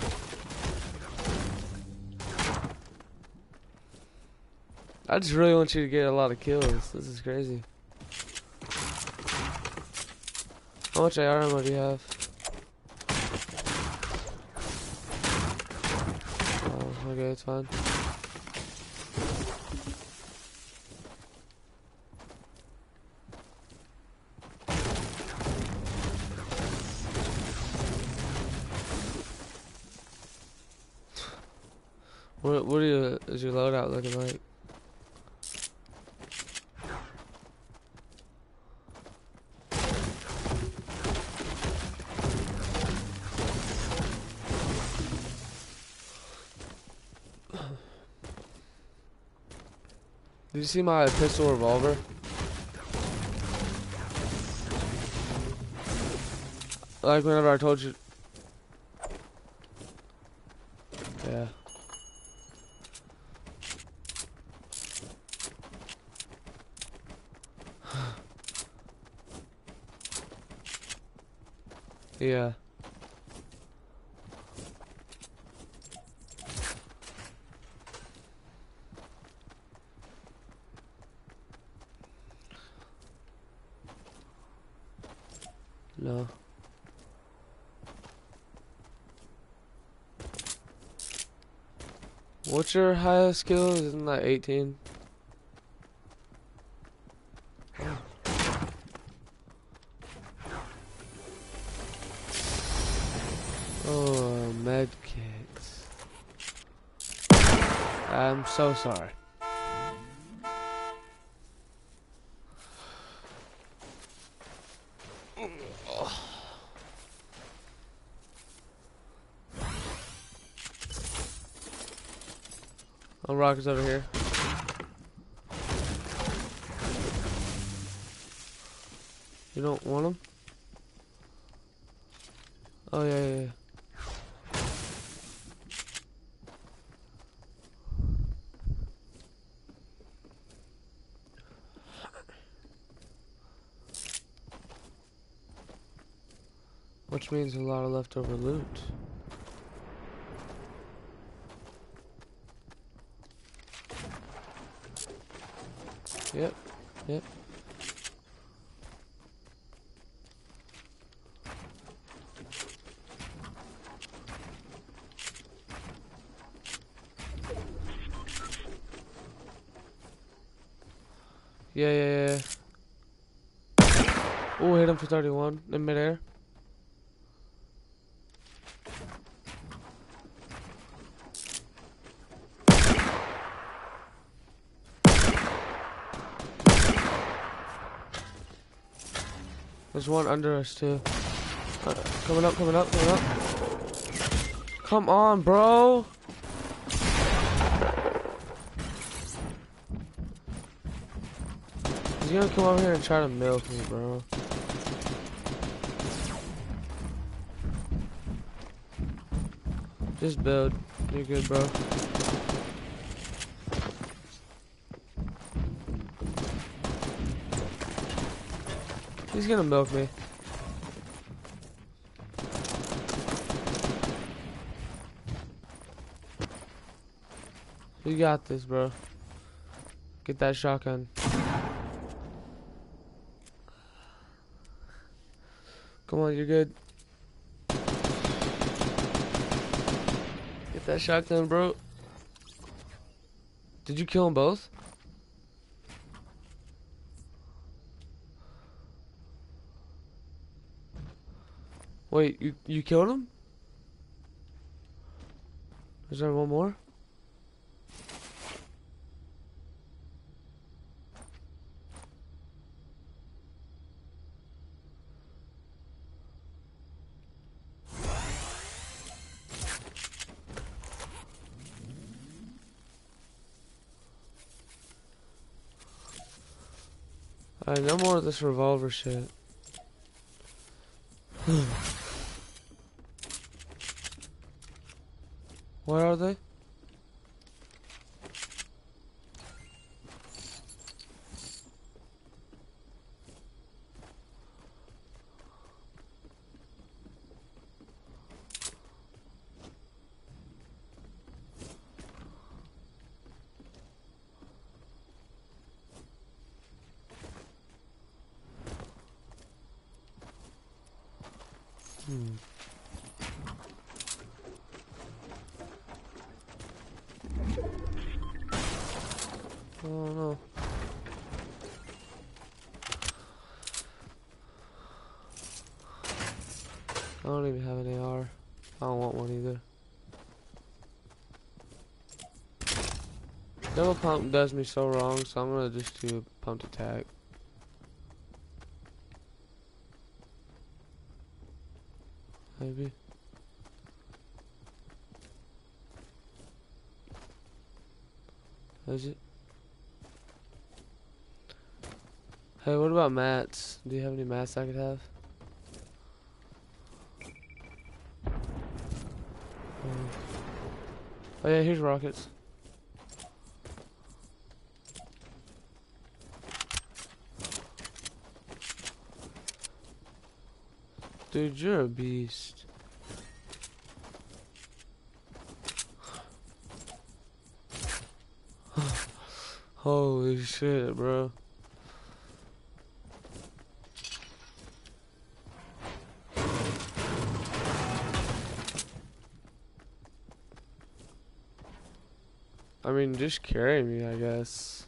I just really want you to get a lot of kills. This is crazy. How much AR ammo do you have? Oh, okay, it's fine. What is your loadout looking like? Did you see my pistol revolver? Like whenever I told you. Yeah. Yeah. No. What's your highest skill? Isn't that 18? Oh, med kits. I'm so sorry. Oh, rockets over here. You don't want them? Oh, yeah. Which means a lot of leftover loot. Yep. Yeah. Oh, hit him for 31 in midair. There's one under us too. Coming up. Come on, bro. He's gonna come over here and try to milk me, bro. Just build. You're good, bro. He's gonna milk me. You got this, bro. Get that shotgun. Come on, you're good. Get that shotgun, bro. Did you kill them both? Wait, you killed him? Is there one more? Alright, no more of this revolver shit. Where are they? Oh no. I don't even have an AR. I don't want one either. Double pump does me so wrong, so I'm gonna just do pumped attack. Maybe. Is it? Hey, what about mats? Do you have any mats I could have? Oh yeah, here's rockets. Dude, you're a beast. Holy shit, bro. I mean, just carry me, I guess.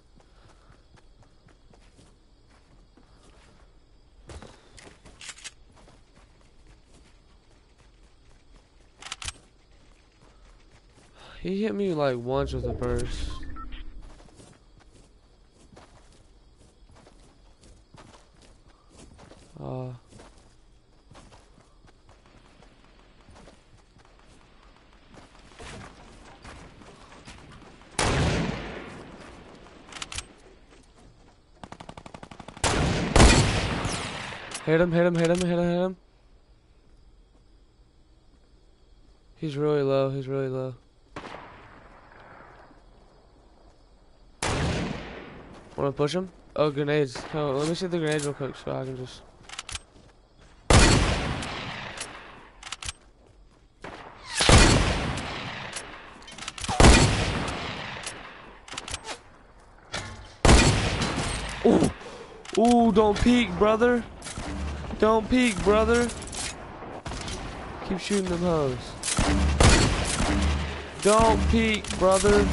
He hit me like once with a burst. Hit him, hit him, hit him, hit him, hit him. He's really low, he's really low. Wanna push him? Oh, grenades. Oh, let me see the grenades real quick so I can just... Ooh! Ooh, don't peek, brother! Don't peek, brother! Keep shooting them hoes. Don't peek, brother!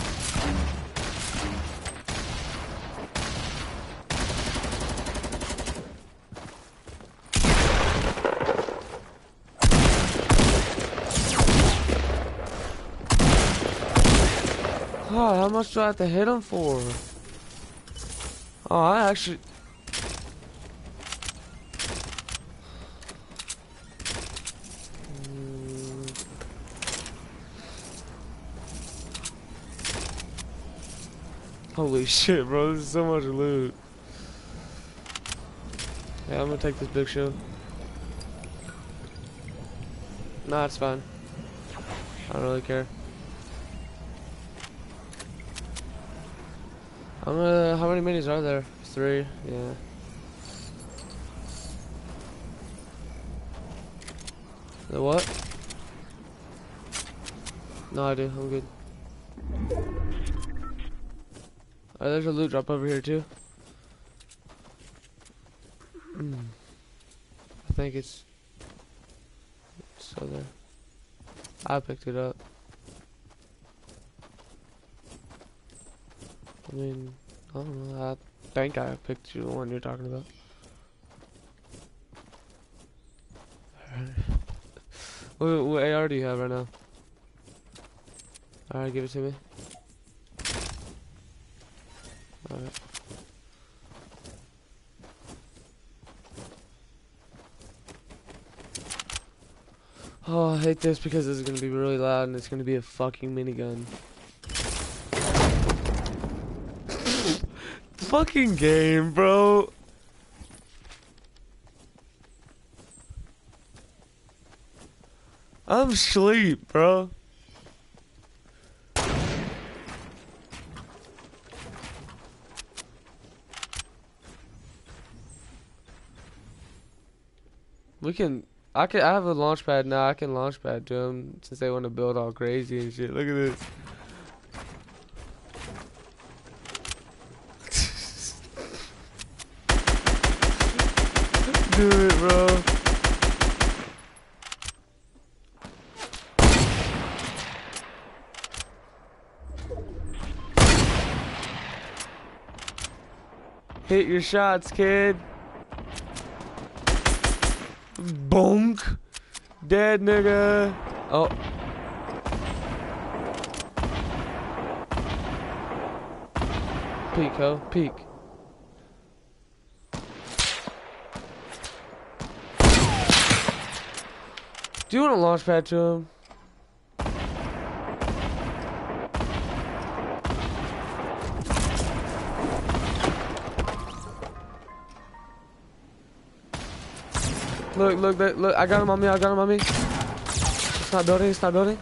God, how much do I have to hit him for? Oh, I actually... Holy shit, bro, this is so much loot. Yeah, I'm gonna take this big shield. Nah, it's fine. I don't really care. I'm gonna... How many minis are there? 3, yeah. The what? No, I do. I'm good. There's a loot drop over here too. I think it's still there. I picked it up. I mean, I don't know. I think I picked you the one you're talking about. Alright. What AR do you have right now? Alright, give it to me. Alright. Oh, I hate this because this is gonna be really loud and it's gonna be a fucking minigun. Fucking game, bro. I'm asleep, bro. I have a launch pad now. I can launch pad to them since they want to build all crazy and shit. Look at this. Do it, bro. Hit your shots, kid. Bonk. Dead, nigga. Oh. Peek, ho. Peek. Do you want to launch pad to him? Look, I got him on me, It's not building,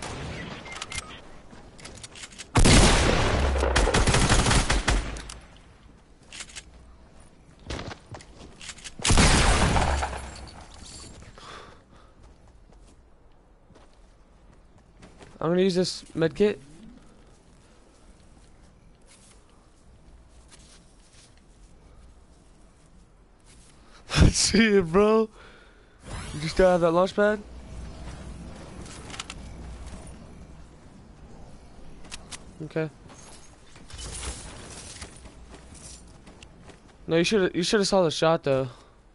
I'm gonna use this med kit. Let's see it, bro. You still have that launch pad? Okay. No, you should have saw the shot though.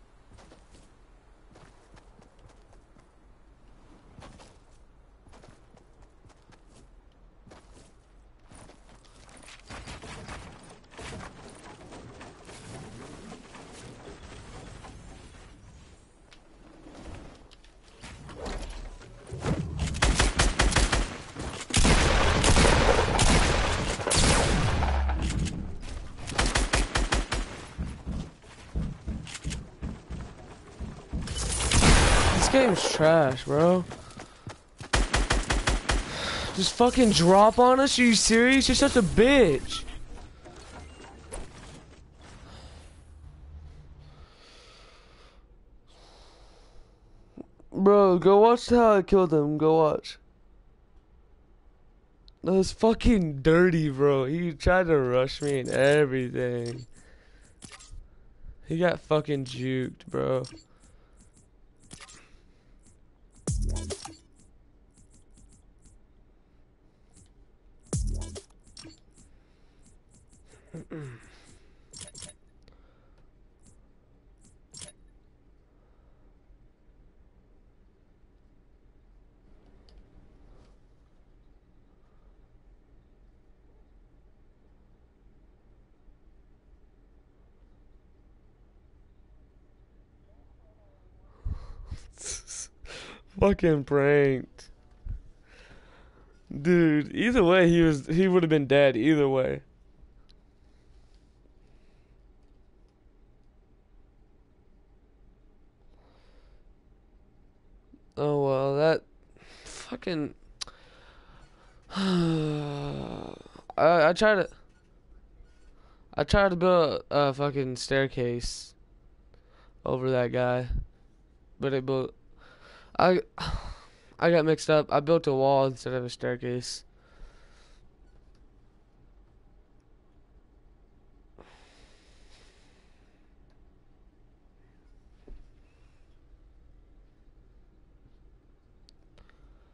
This game's trash, bro. Just fucking drop on us? Are you serious? You're such a bitch. Bro, go watch how I killed him. Go watch. That was fucking dirty, bro. He tried to rush me and everything. He got fucking juked, bro. Fucking pranked. Dude, either way he would have been dead either way. Oh well, that fucking I tried to build a fucking staircase over that guy, but it built I I got mixed up. I built a wall instead of a staircase.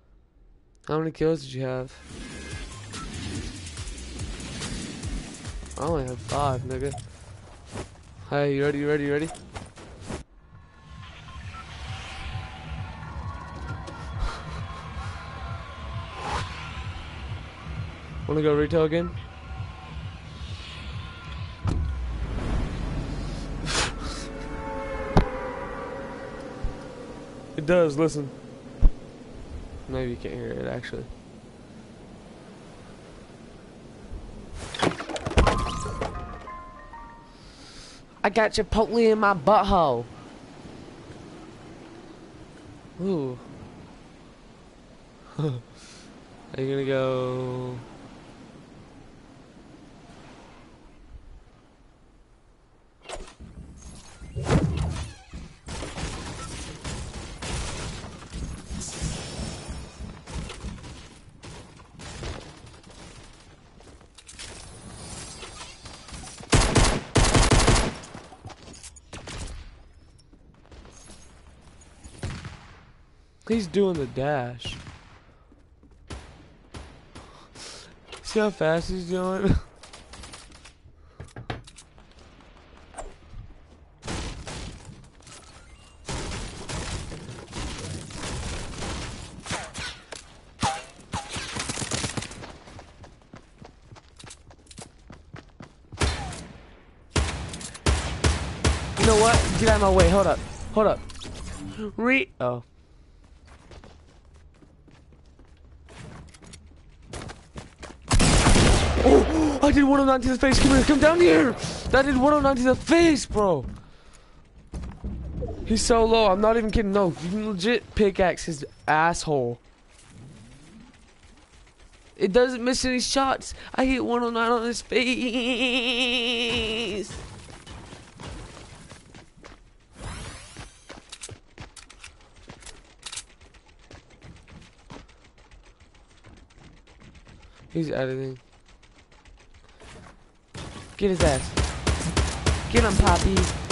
How many kills did you have? I only have 5, nigga. Hey, you ready, you ready, you ready? Wanna go retail again? It does, listen. Maybe you can't hear it, actually. I got Chipotle in my butthole. Ooh. Are you gonna go... He's doing the dash. See how fast he's doing? You know what? Get out of my way. Hold up. Hold up. Oh. Oh, I did 109 to the face. Come here, come down here. That did 109 to the face, bro. He's so low. I'm not even kidding. No, you can legit pickaxe his asshole. It doesn't miss any shots. I hit 109 on his face. He's editing. Get his ass. Get him, Poppy.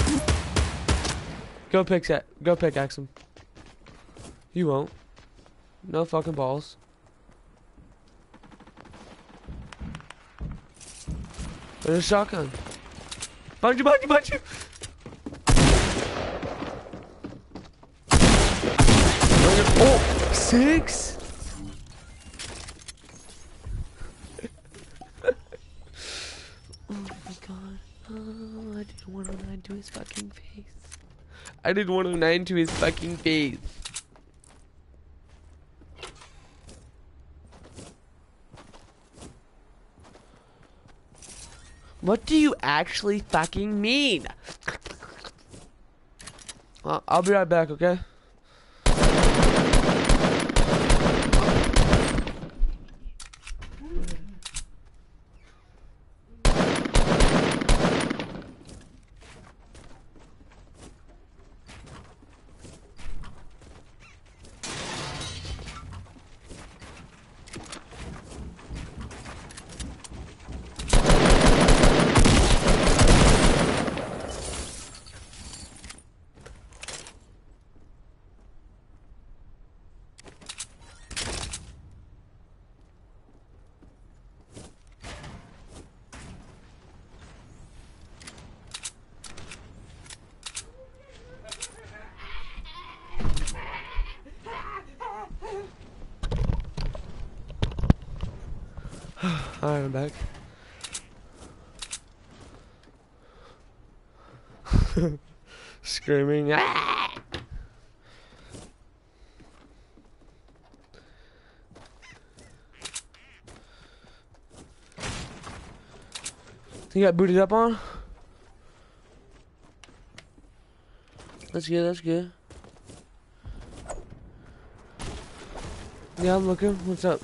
Go pickaxe him. You won't. No fucking balls. There's a shotgun. Behind you, behind you, behind you. Oh, 6? I did 109 to his fucking face. I did 109 to his fucking face. What do you actually fucking mean? I'll be right back, okay? Alright, I'm back. Screaming. Ah! You got booted up on? That's good, that's good. Yeah, I'm looking. What's up?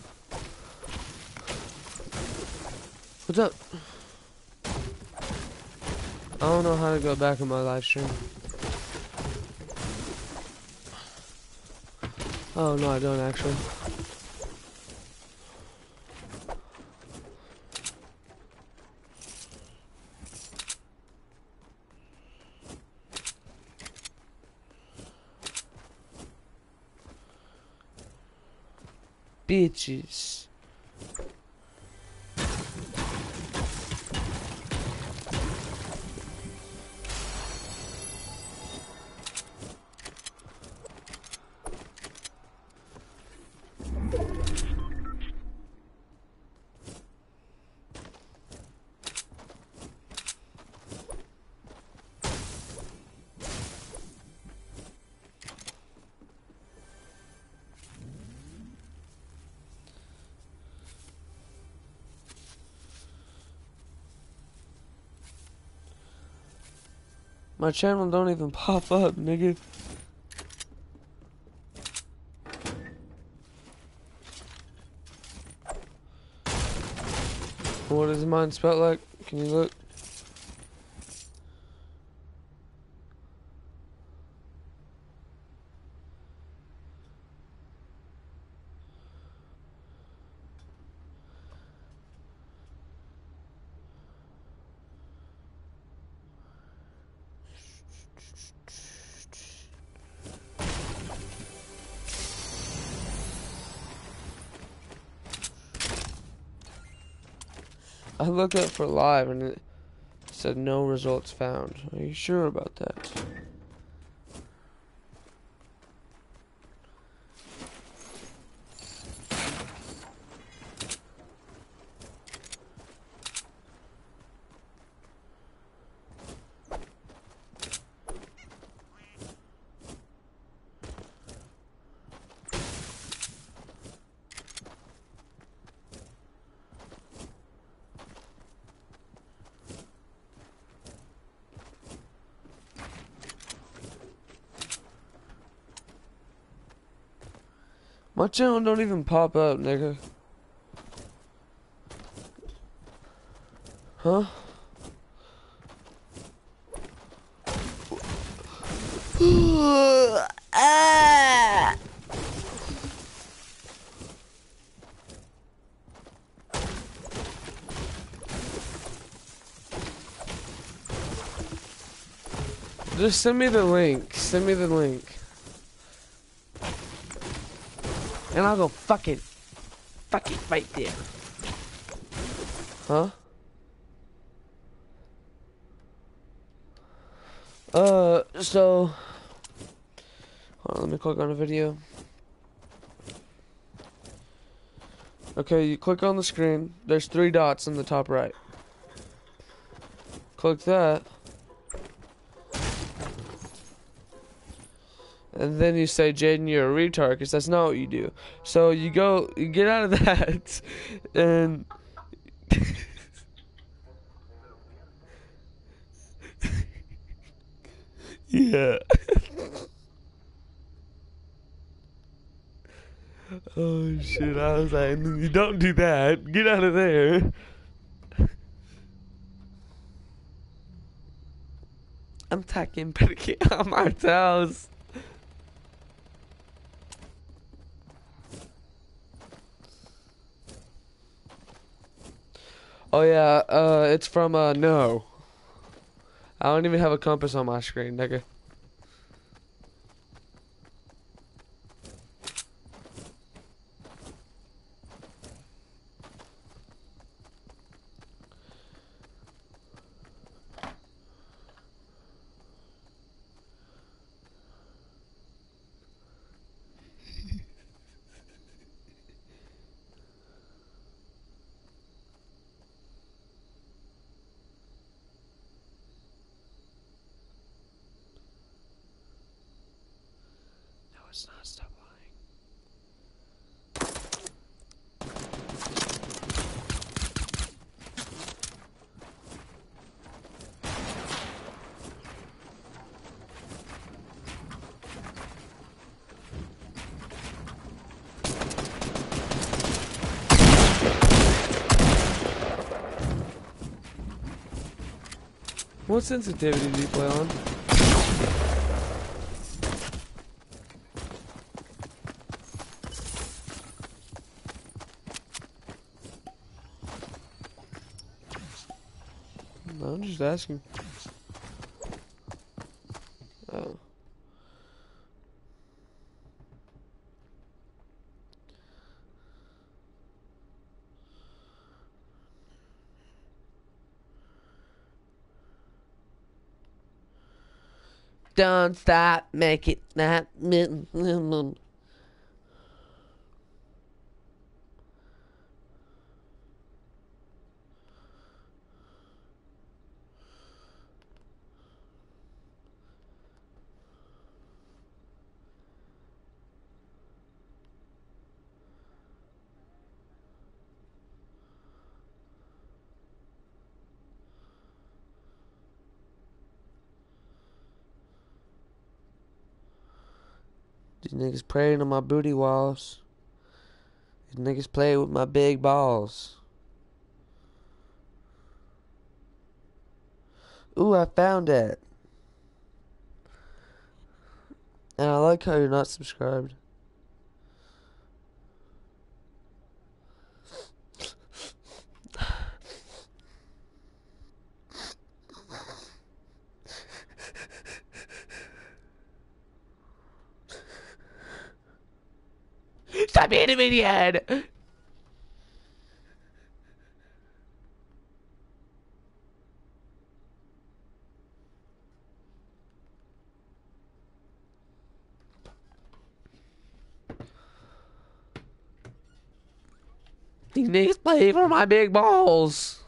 What's up? I don't know how to go back on my live stream. Oh, no, I don't actually. Bitches. My channel don't even pop up, nigga. What does mine spell like? Can you look? I looked up for live and it said no results found. Are you sure about that? My channel don't even pop up, nigga. Huh? Ah! Just send me the link. Send me the link. And I'll go fuck it right there. Huh? So hold on, let me click on a video. Okay, you click on the screen. There's 3 dots in the top right. Click that. And then you say, Jaden, you're a retard, because that's not what you do. So you get out of that, and yeah. Oh shit, I was like, you don't do that. Get out of there. I'm taking pedicure on my toes. Oh yeah, it's from, no. I don't even have a compass on my screen, nigga. No, it's not. Stop lying. What sensitivity do you play on? No, I'm just asking. Oh. Don't stop, make it not. These niggas praying on my booty walls. These niggas play with my big balls. Ooh, I found that. And I like how you're not subscribed. Stop hitting me in the head! These niggas play for my big balls.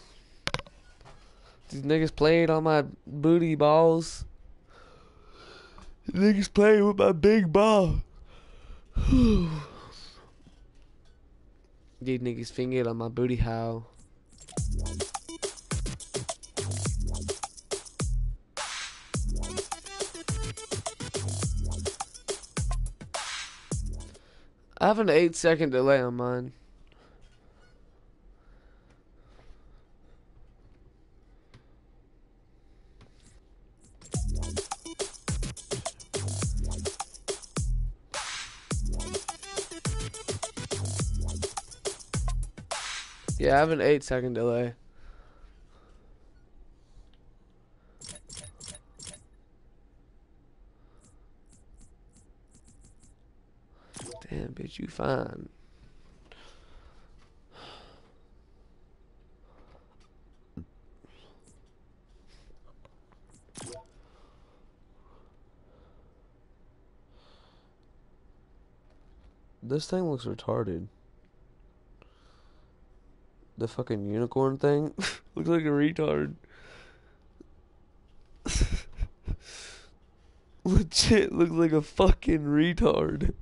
These niggas playing on my booty balls. These niggas playing with my big ball. These niggas fingered on my booty hole. I have an 8-second delay on mine. Yeah, I have an 8-second delay. Damn, bitch, you fine. This thing looks retarded. The fucking unicorn thing looks like a retard. Legit looks like a fucking retard.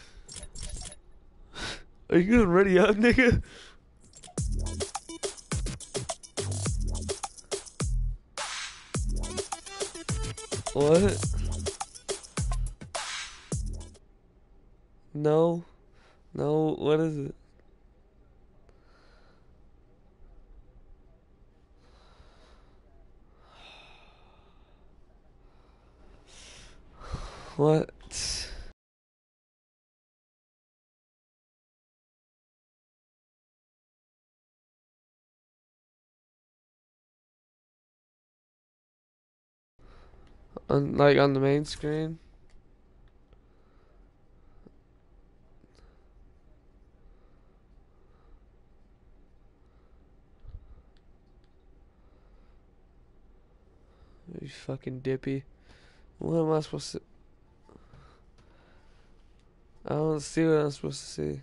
Are you gonna ready up, nigga? What? No. No, what is it? What? Like on the main screen? You fucking dippy. What am I supposed to... I don't see what I'm supposed to see.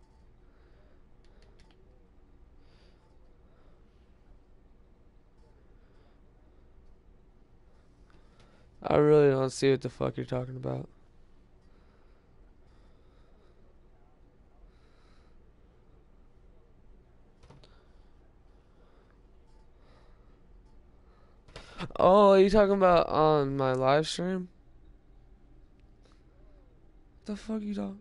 I really don't see what the fuck you're talking about. Oh, are you talking about on my live stream? What the fuck are you talking?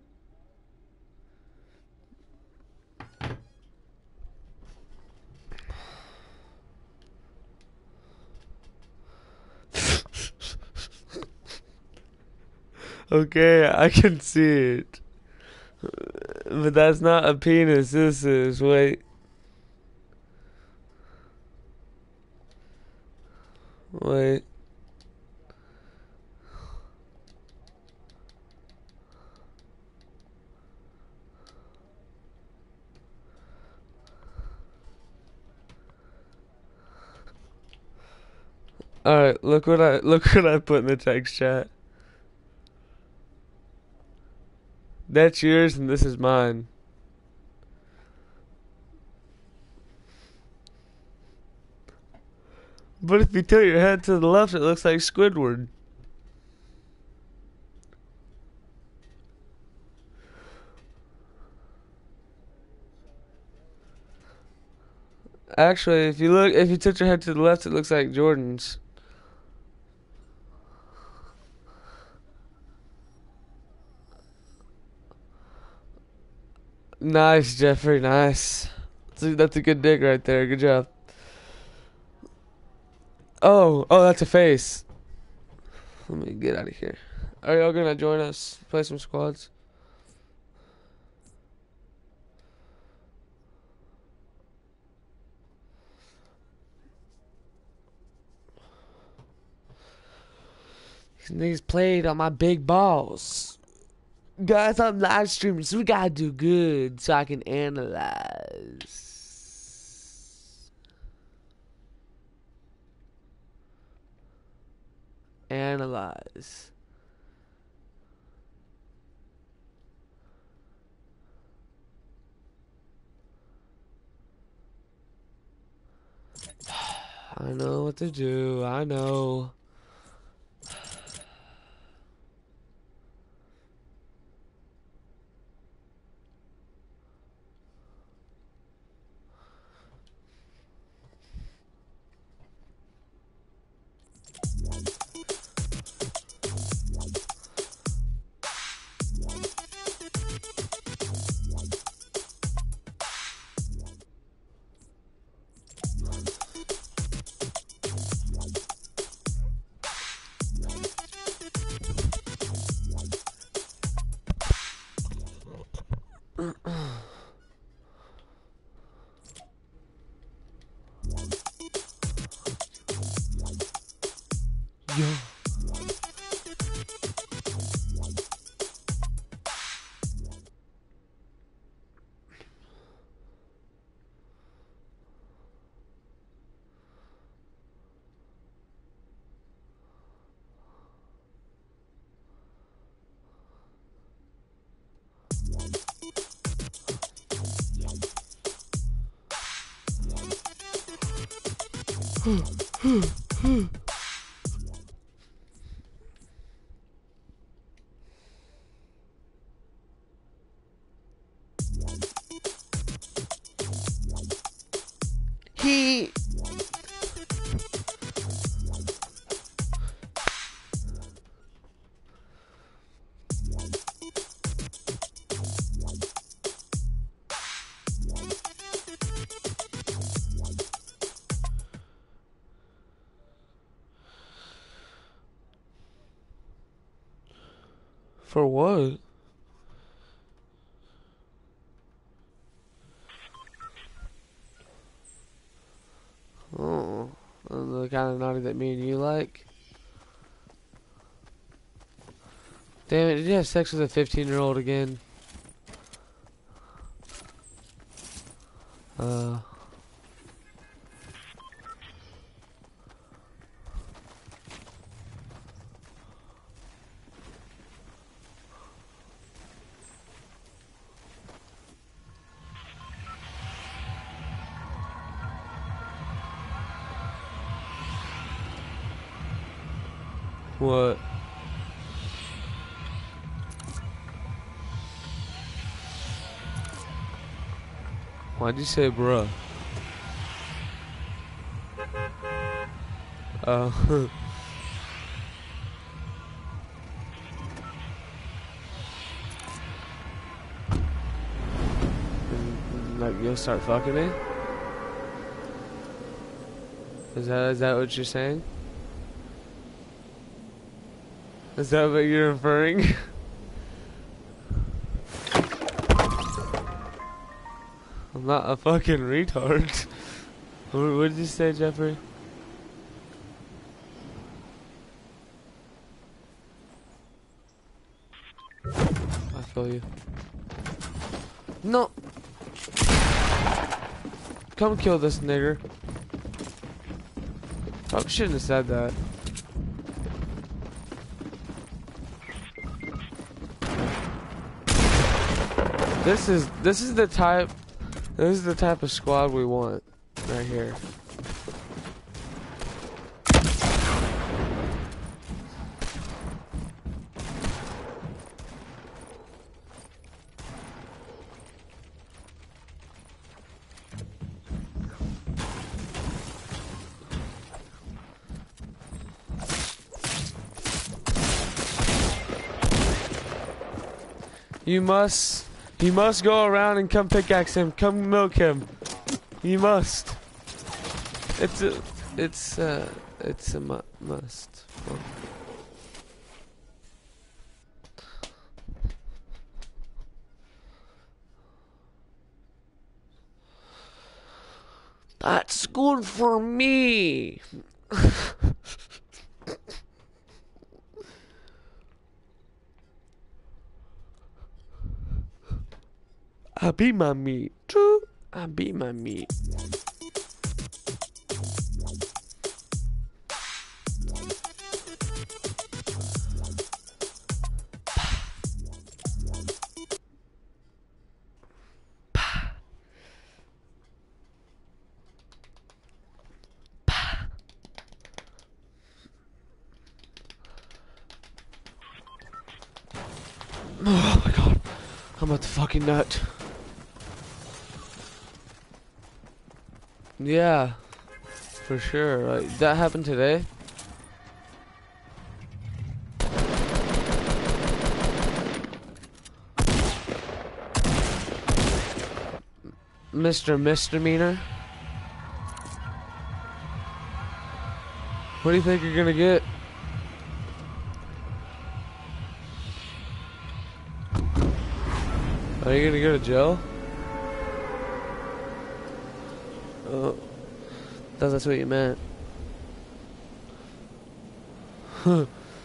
Okay, I can see it. But that's not a penis, this is. Wait. Wait. Alright, look what I put in the text chat. That's yours and this is mine. But if you tilt your head to the left, it looks like Squidward. Actually, if you tilt your head to the left, it looks like Jordan's. Nice, Jeffrey. Nice. That's a good dig right there. Good job. Oh, that's a face. Let me get out of here. Are y'all gonna join us? Play some squads? These niggas played on my big balls. Guys, I'm live streaming, so we gotta do good so I can analyze. Analyze. I know what to do. I know. Yo. He for what? Oh, the kind of naughty that me and you like. Damn it, did you have sex with a 15-year-old again? What? Why'd you say bruh? Oh. Like, you'll start fucking me? Is that what you're saying? Is that what you're inferring? I'm not a fucking retard. What did you say, Jeffrey? I feel you. No! Come kill this nigger. I shouldn't have said that. This is the type of squad we want right here. You must He must go around and come pickaxe him. Come milk him. He must. It's a must. Well, that's good for me. I beat my meat. True. I beat my meat. Oh my god. I'm at the fucking nut. Yeah. For sure. Like, that happened today? Mr. Misdemeanor? What do you think you're gonna get? Are you gonna go to jail? Oh, that's what you meant. Huh.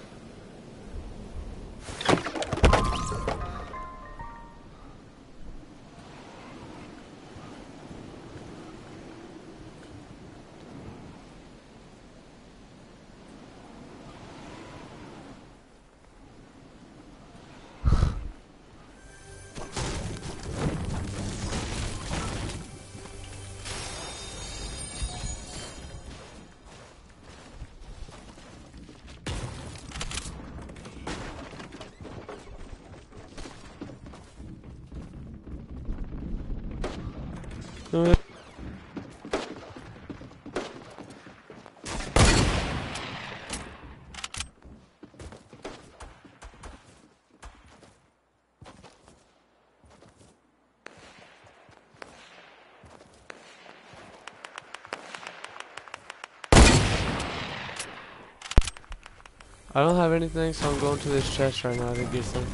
I don't have anything, so I'm going to this chest right now to get some.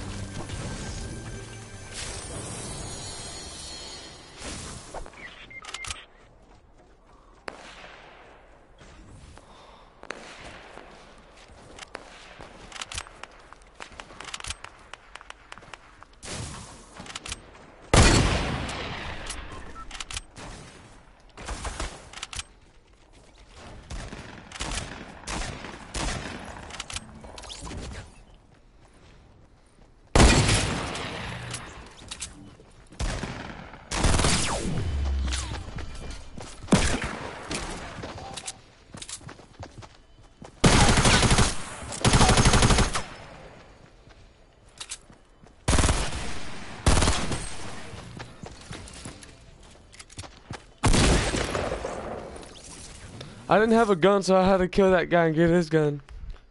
I didn't have a gun, so I had to kill that guy and get his gun.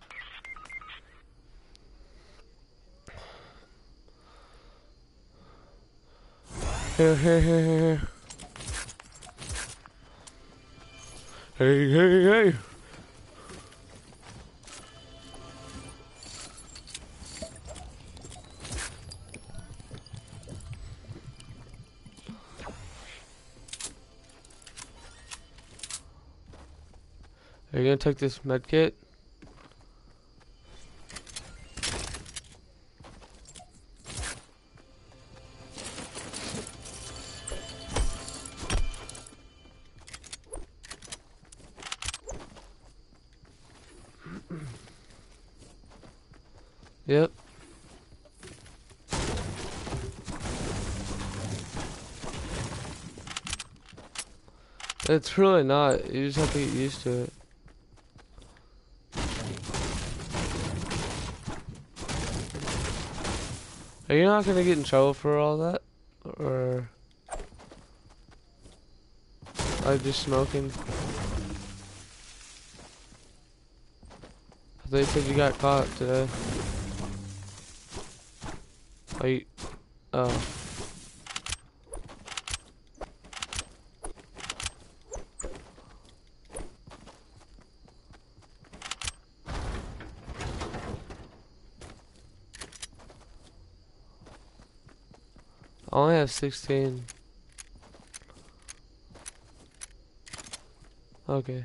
Here, here, here, here, here. Hey, hey, hey. Are you gonna take this med kit? Yep. It's really not. You just have to get used to it. Are you not gonna get in trouble for all that? Or are you just smoking? I thought you said you got caught today. Are you? Oh. only have 16. Okay.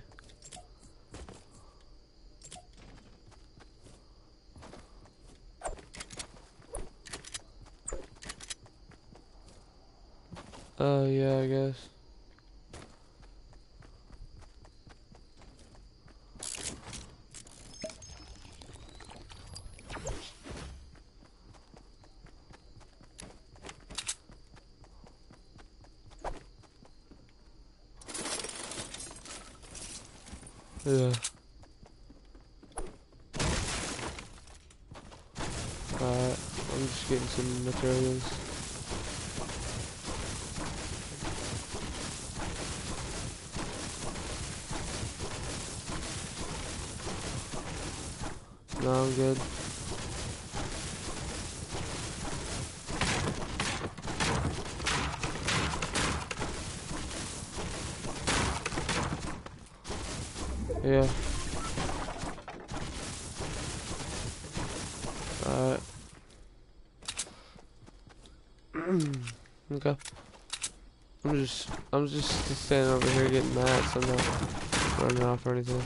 Oh, yeah, I guess. Yeah. Alright, I'm just getting some materials. No, I'm good. Yeah. Alright. Okay. I'm just standing over here getting mad, so I'm not running off or anything.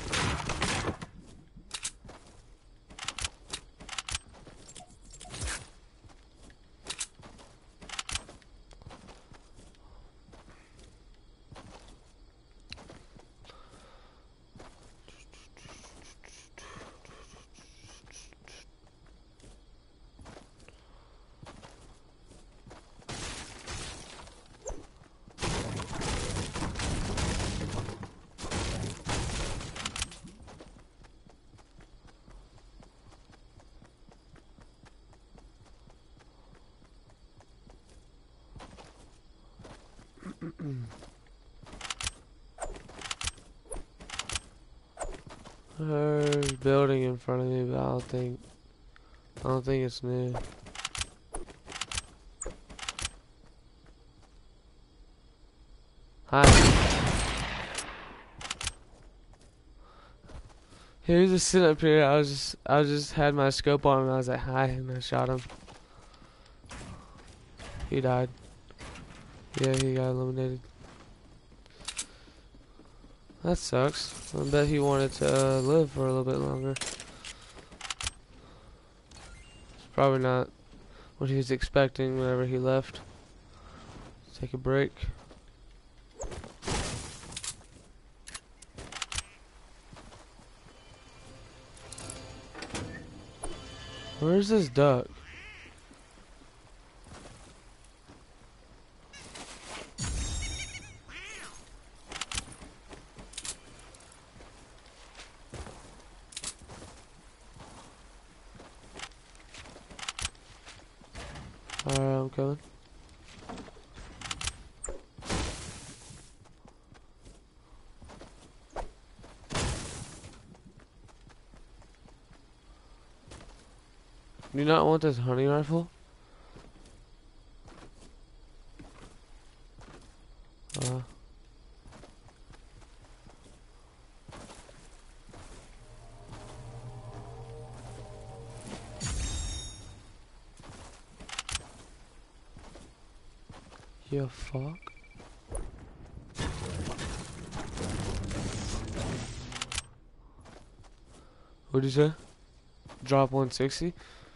There's a building in front of me, but I don't think it's new. Hi. He was just sitting up here. I just had my scope on him and I was like, hi, and I shot him. He died. Yeah, he got eliminated. That sucks. I bet he wanted to live for a little bit longer. It's probably not what he was expecting whenever he left. Take a break. Where's this duck? Alright, I'm coming. Do you not want this hunting rifle? You fuck. What'd you say? Drop 160?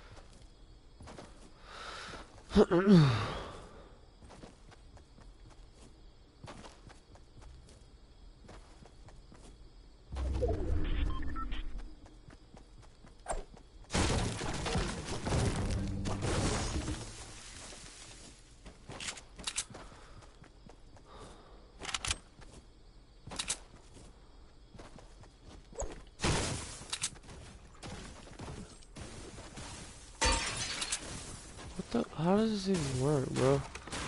How does this even work, bro?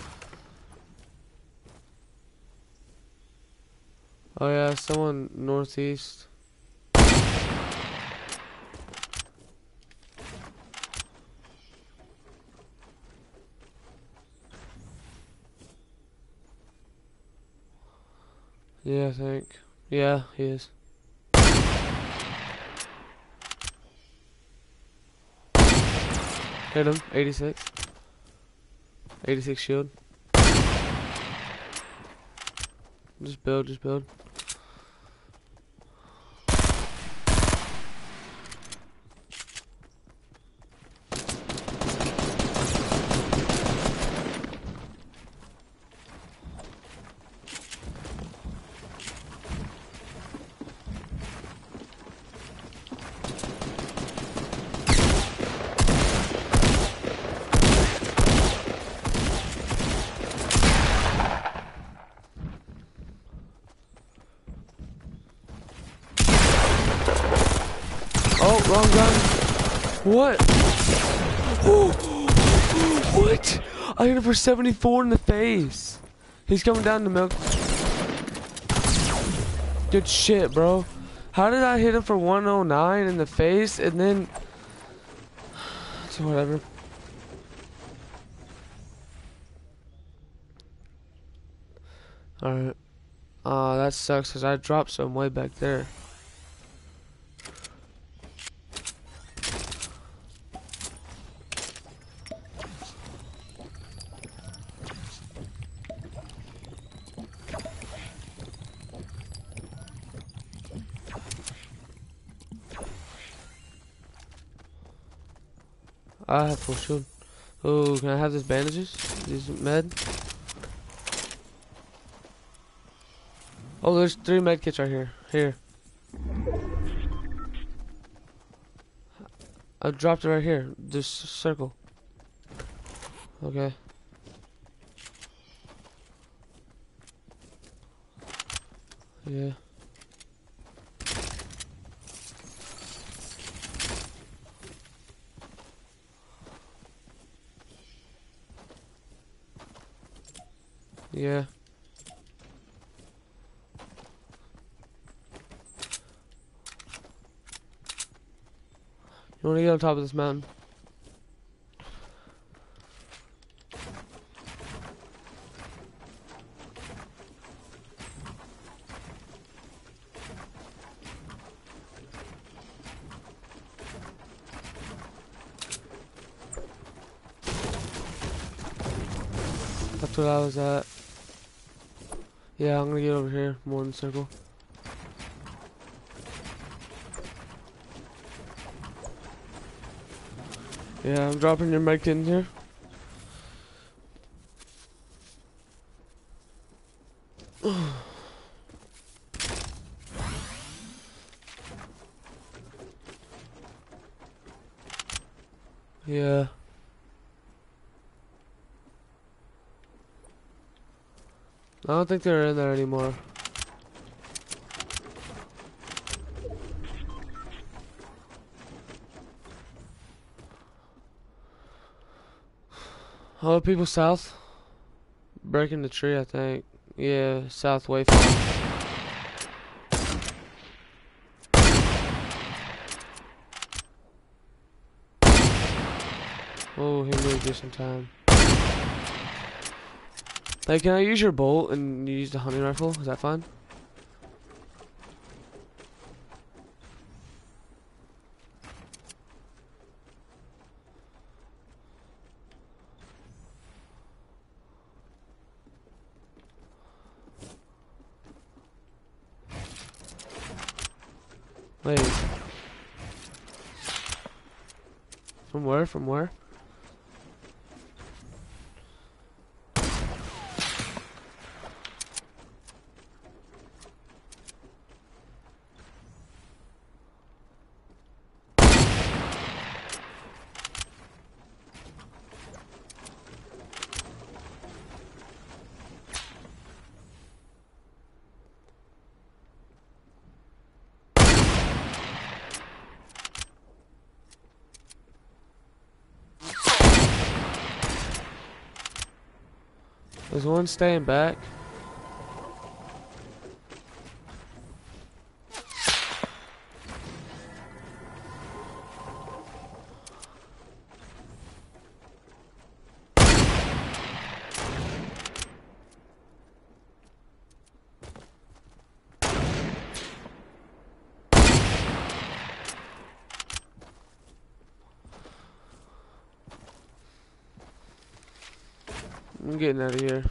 Oh yeah, someone northeast. Yeah, I think. Yeah, he is. Hit him, 86. 86 shield. Just build, just build. Oh, wrong gun. What? What? I hit him for 74 in the face. He's coming down the milk. Good shit, bro. How did I hit him for 109 in the face and then... So whatever. Alright. That sucks because I dropped some way back there. I have full shield. Oh, can I have these bandages? These med? Oh, there's 3 med kits right here. Here. I dropped it right here. This circle. Okay. Yeah. Yeah. You wanna get on top of this mountain? That's what I was at. Yeah, I'm gonna get over here, more in the circle. Yeah, I'm dropping your mic in here. Yeah. I don't think they're in there anymore. Oh, people south. Breaking the tree, I think. Yeah, south way far. Oh, he moved just in time. Hey, can I use your bolt and use the hunting rifle? Is that fine? Wait. From where? From where? There's one staying back. I'm getting out of here.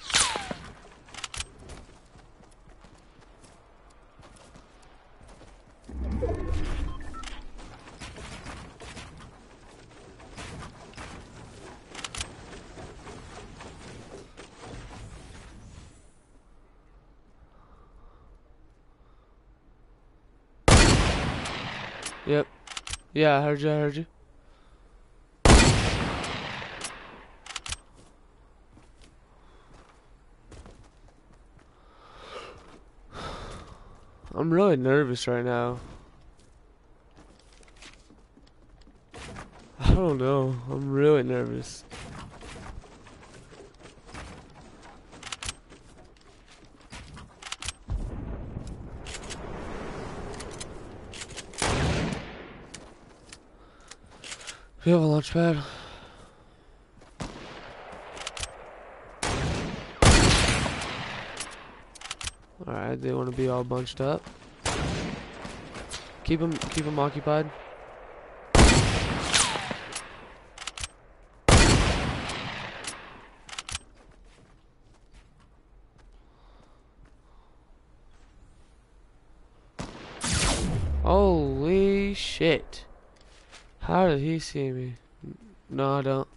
Yep. Yeah, I heard you, I heard you. I'm really nervous right now. I don't know. I'm really nervous. We have a launch pad. Alright, they want to be all bunched up. Keep them occupied. Holy shit. How did he see me? No, I don't.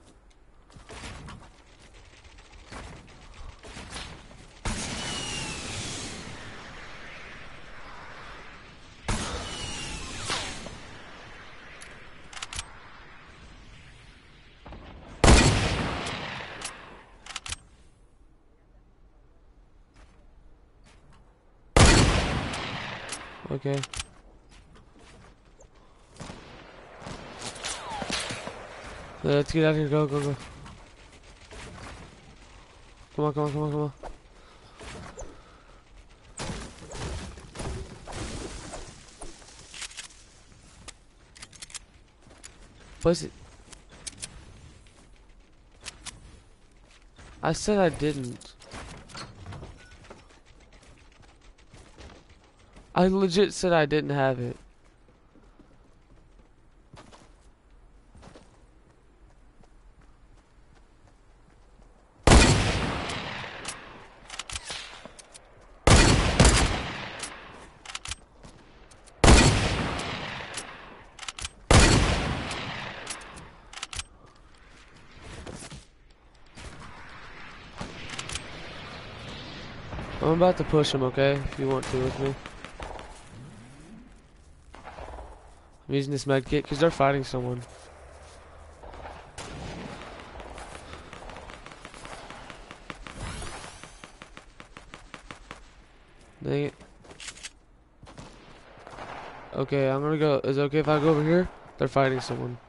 Okay. Let's get out of here. Go, go, go. Come on, come on, come on, come on. Place it. I said I didn't. I legit said I didn't have it. I'm about to push him, okay? If you want to with me. I'm using this med kit because they're fighting someone. Dang it. Okay, I'm gonna go. Is it okay if I go over here? They're fighting someone.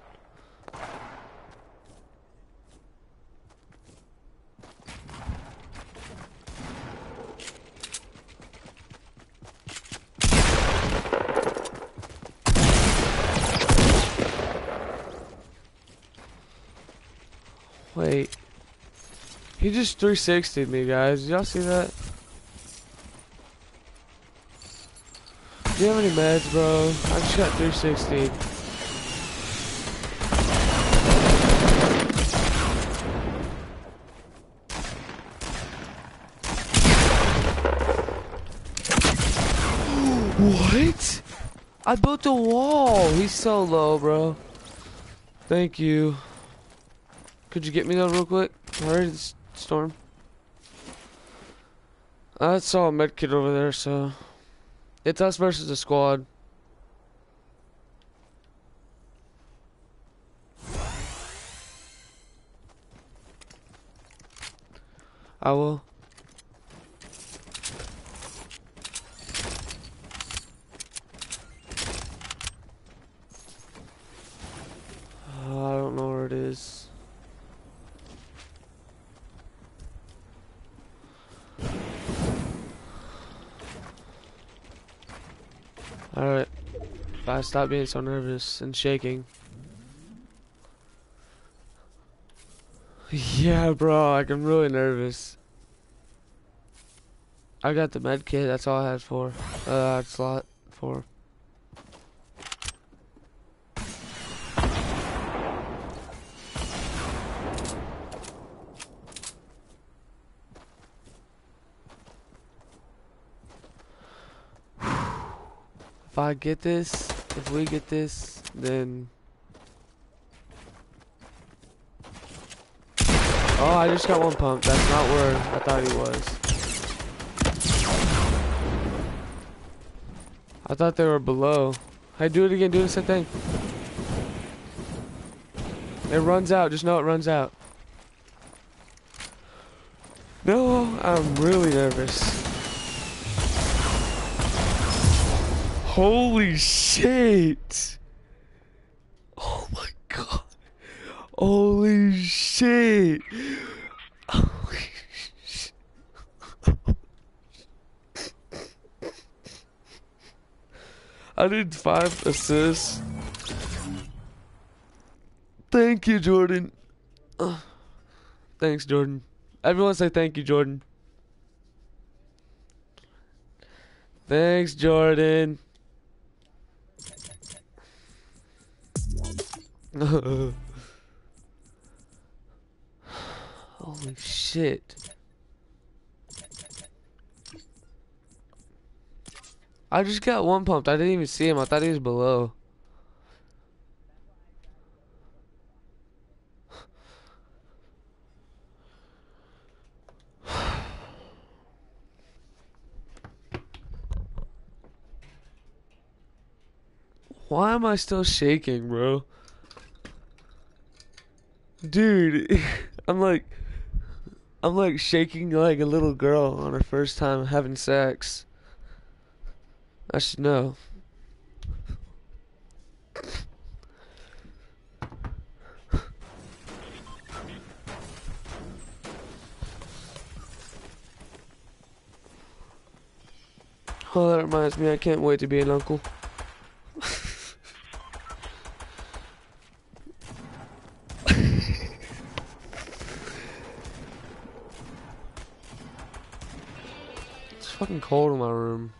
Wait. He just 360'd me, guys. Did y'all see that? Do you have any meds, bro? I just got 360'd. What? I built a wall. He's so low, bro. Thank you. Could you get me that real quick? Hurry, Storm. I saw a medkit over there, so it's us versus the squad. I will. I don't know where it is. Alright. I stop being so nervous and shaking. Yeah, bro, like I'm really nervous. I got the med kit, that's all I had for. Slot for. I get this, if we get this, then... Oh, I just got one pump. That's not where I thought he was. I thought they were below. Hey, do it again. Do the same thing. It runs out. Just know it runs out. No, I'm really nervous. Holy shit! Oh my god. Holy shit! Holy shit. I did 5 assists. Thank you, Jordan. Thanks, Jordan. Everyone say thank you, Jordan. Thanks, Jordan. Holy shit. I just got one pumped. I didn't even see him. I thought he was below. Why am I still shaking, bro? Dude, I'm like shaking like a little girl on her first time having sex. I should know. Oh, that reminds me, I can't wait to be an uncle. It's fucking cold in my room.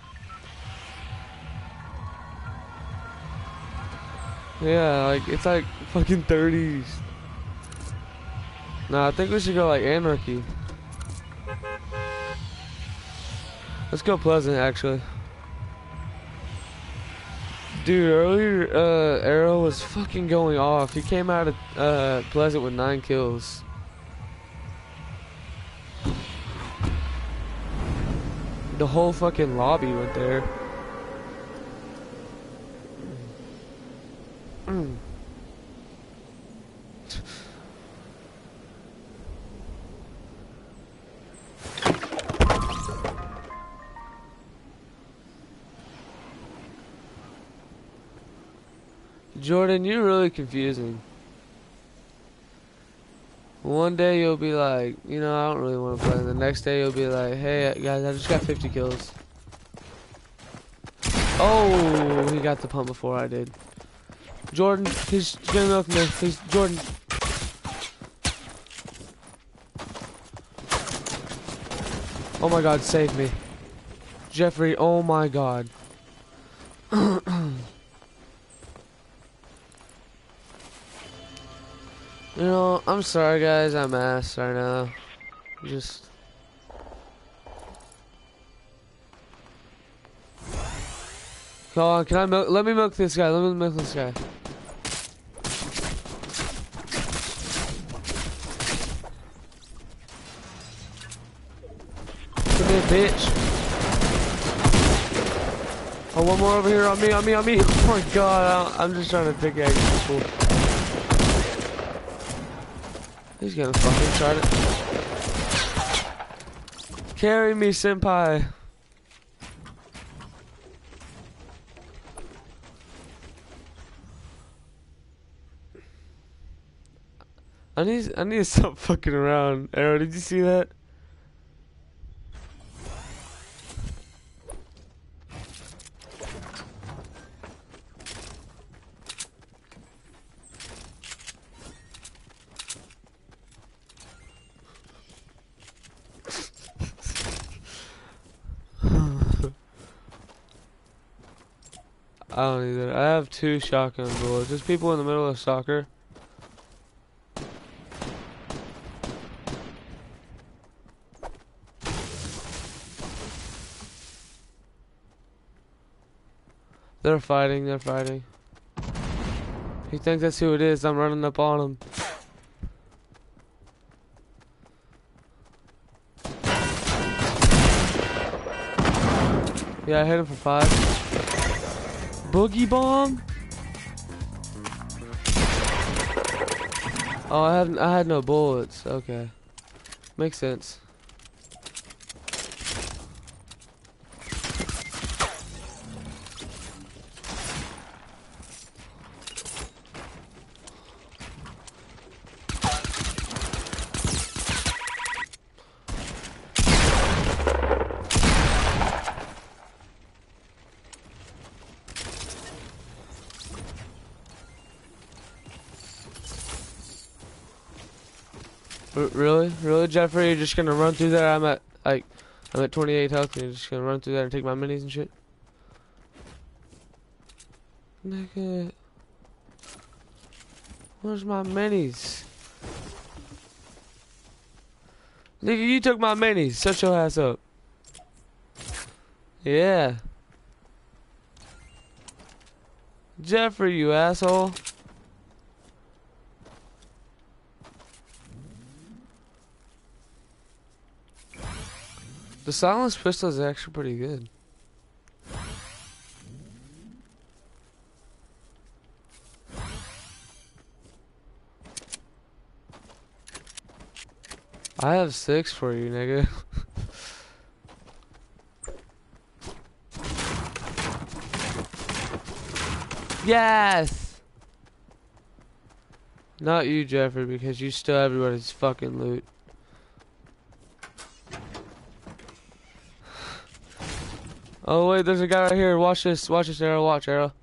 Yeah, like, it's like fucking 30s. Nah, I think we should go like Anarchy. Let's go Pleasant, actually. Dude, earlier, Arrow was fucking going off. He came out of, Pleasant with 9 kills. The whole fucking lobby went there. Jordan, you're really confusing. One day you'll be like, you know, I don't really want to play. And the next day you'll be like, hey, guys, I just got 50 kills. Oh, he got the pump before I did. Jordan, he's gonna milk me. He's Jordan. Oh my god, save me. Jeffrey, oh my god. You know, I'm sorry guys, I'm ass right now. Just... Come on, can I milk? Let me milk this guy, let me milk this guy. Come here, bitch. Oh, one more over here on me, on me, on me. Oh my god, I'm just trying to pickaxe people. He's gonna fucking try to... Carry me, senpai. I need to stop fucking around. Arrow, did you see that? I don't either. I have 2 shotgun bullets. There's people in the middle of soccer. They're fighting, they're fighting. He thinks that's who it is. I'm running up on him. Yeah, I hit him for 5. Boogie bomb? Oh, I had no bullets. Okay. Makes sense. Really? Really, Jeffrey? You're just gonna run through there? I'm at 28 health and you're just gonna run through there and take my minis and shit? Nigga. Where's my minis? Nigga, you took my minis. Shut your ass up. Yeah. Jeffrey, you asshole. The silenced pistol is actually pretty good. I have 6 for you, nigga. Yes! Not you, Jeffrey, because you still everybody's fucking loot. Oh wait, there's a guy right here. Watch this, Arrow. Watch, Arrow.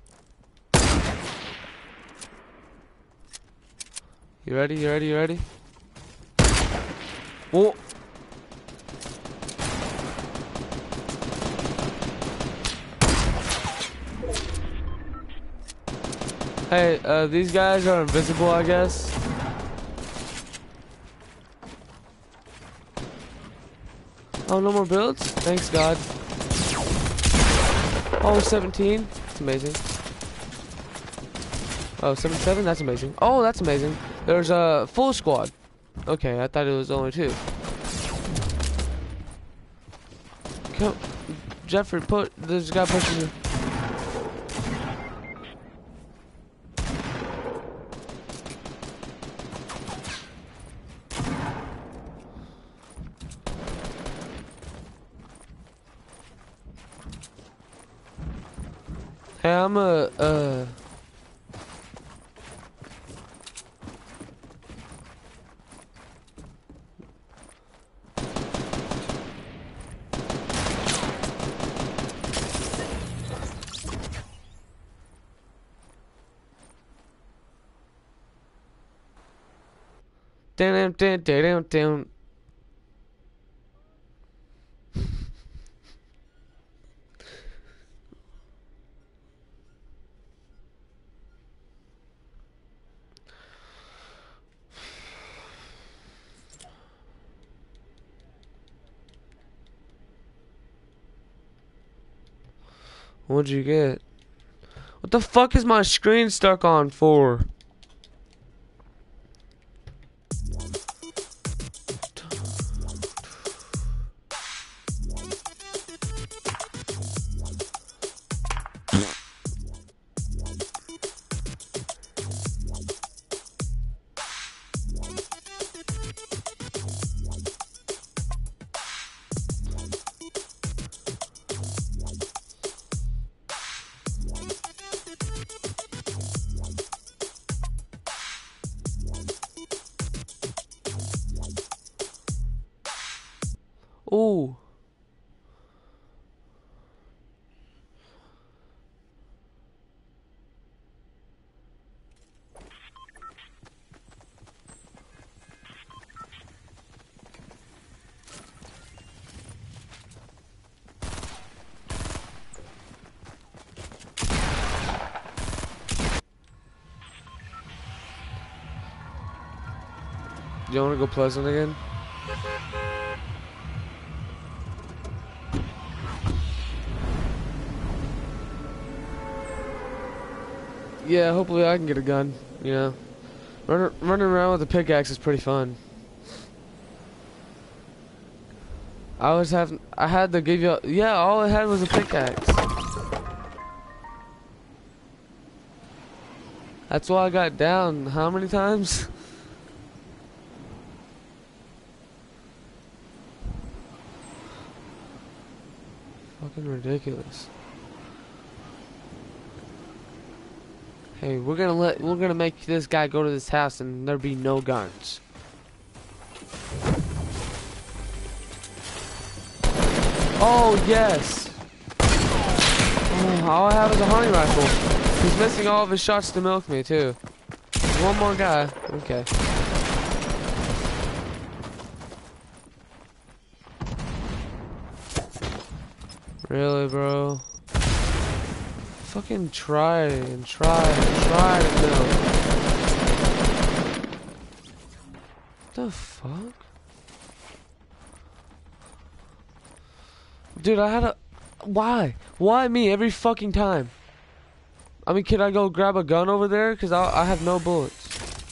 You ready? You ready? You ready? Whoa! Hey, these guys are invisible, I guess. Oh, no more builds? Thanks, God. Oh, 17. That's amazing. Oh, 77? That's amazing. Oh, that's amazing. There's a full squad. Okay, I thought it was only 2. Come, Jeffrey, there's a guy pushing you. Hey, I'm down. What'd you get? What the fuck is my screen stuck on for? Ooh. Do you want to go Pleasant again? Yeah, hopefully I can get a gun, you know. Running around with a pickaxe is pretty fun. I had to give you, yeah, all I had was a pickaxe. That's why I got down how many times? Fucking ridiculous. Hey, we're gonna make this guy go to this house and there be no guns. Oh yes. Oh, all I have is a hunting rifle. He's missing all of his shots to milk me too. One more guy. Okay. Really, bro? Fucking try and try and try to milk. What the fuck? Dude, I had a... Why? Why me every fucking time? I mean, can I go grab a gun over there? Because I have no bullets.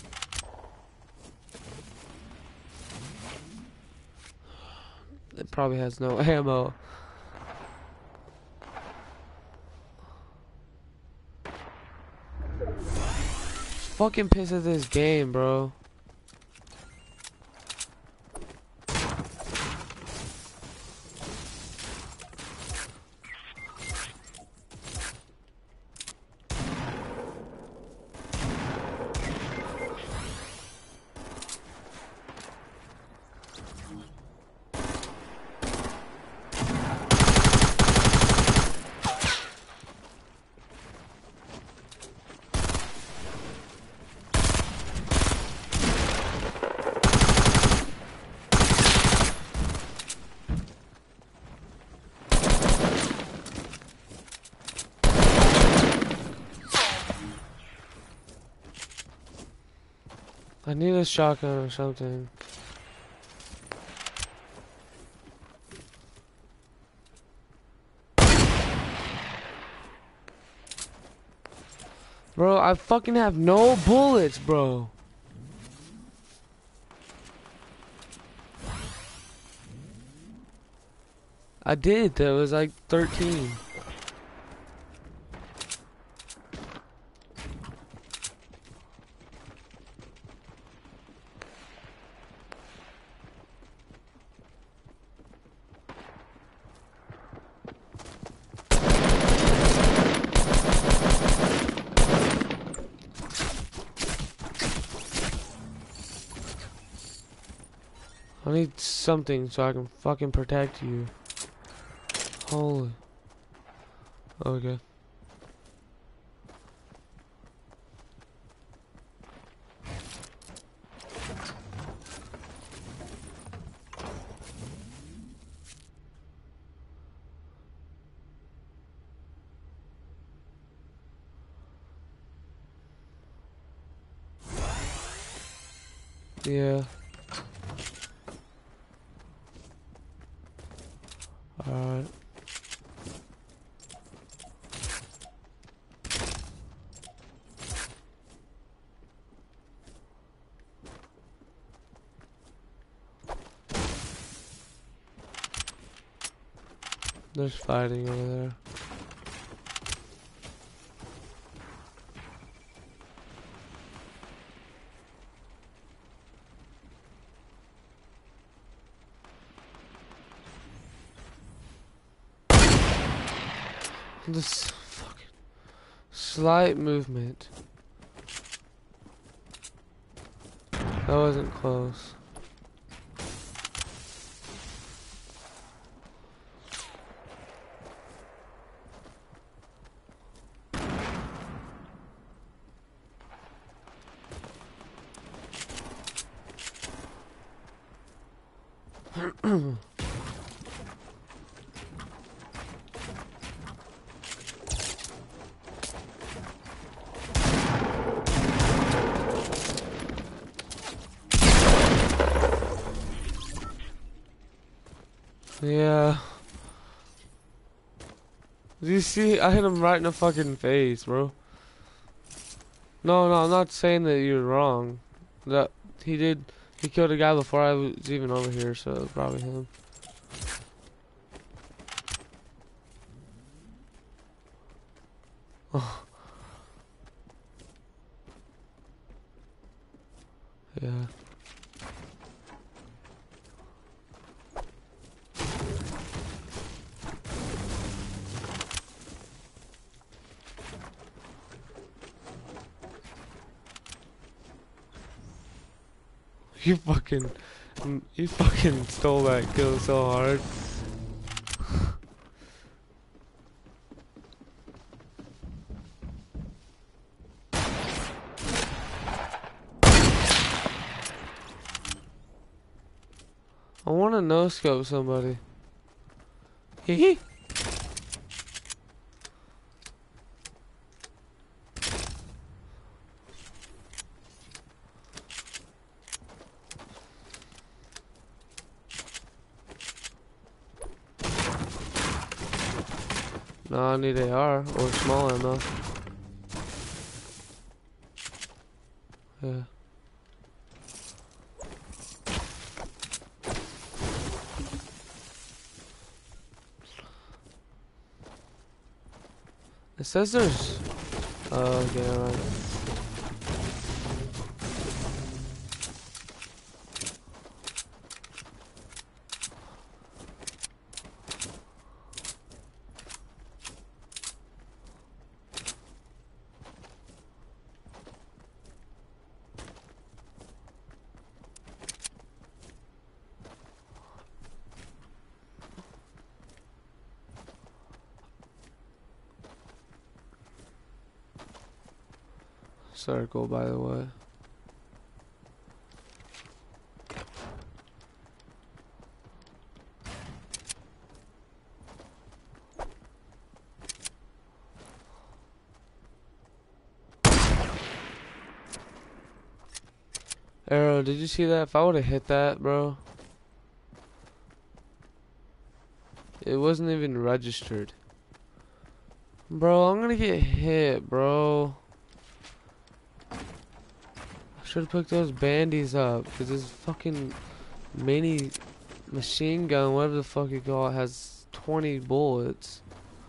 It probably has no ammo. Fucking piss at this game, bro. I need a shotgun or something. Bro, I fucking have no bullets, bro. I did, though. It was like 13. I need something so I can fucking protect you. Holy. Okay. Yeah. Alright. There's fighting over there. This fucking slight movement. That wasn't close. Yeah. Do you see? I hit him right in the fucking face, bro. No, I'm not saying that you're wrong. That he killed a guy before I was even over here, so it was probably him. Oh, yeah. You fucking stole that kill so hard. I want to no scope somebody. Hee. No, I need AR or small ammo. Yeah. It says there's. Oh, okay, alright. Circle, by the way. Arrow, did you see that? If I would have hit that, bro, it wasn't even registered. Bro, I'm gonna get hit, bro. I should have picked those bandies up, because this fucking mini machine gun, whatever the fuck you call it, has 20 bullets.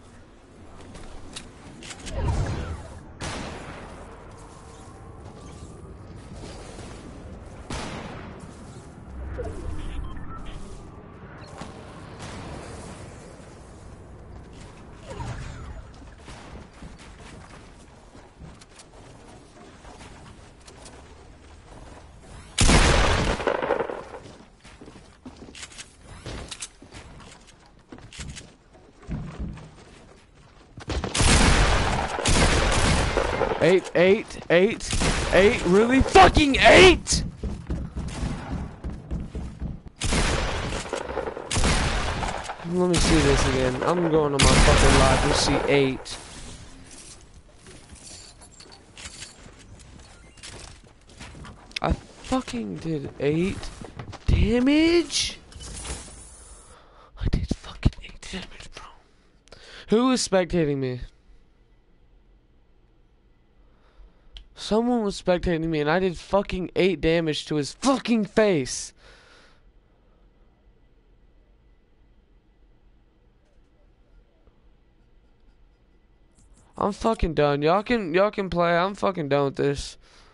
Eight, really? Fucking 8?! Let me see this again. I'm going to my fucking live to see 8. I fucking did 8 damage? I did fucking 8 damage, bro. Who is spectating me? Someone was spectating me and I did fucking 8 damage to his fucking face. I'm fucking done. Y'all can play. I'm fucking done with this.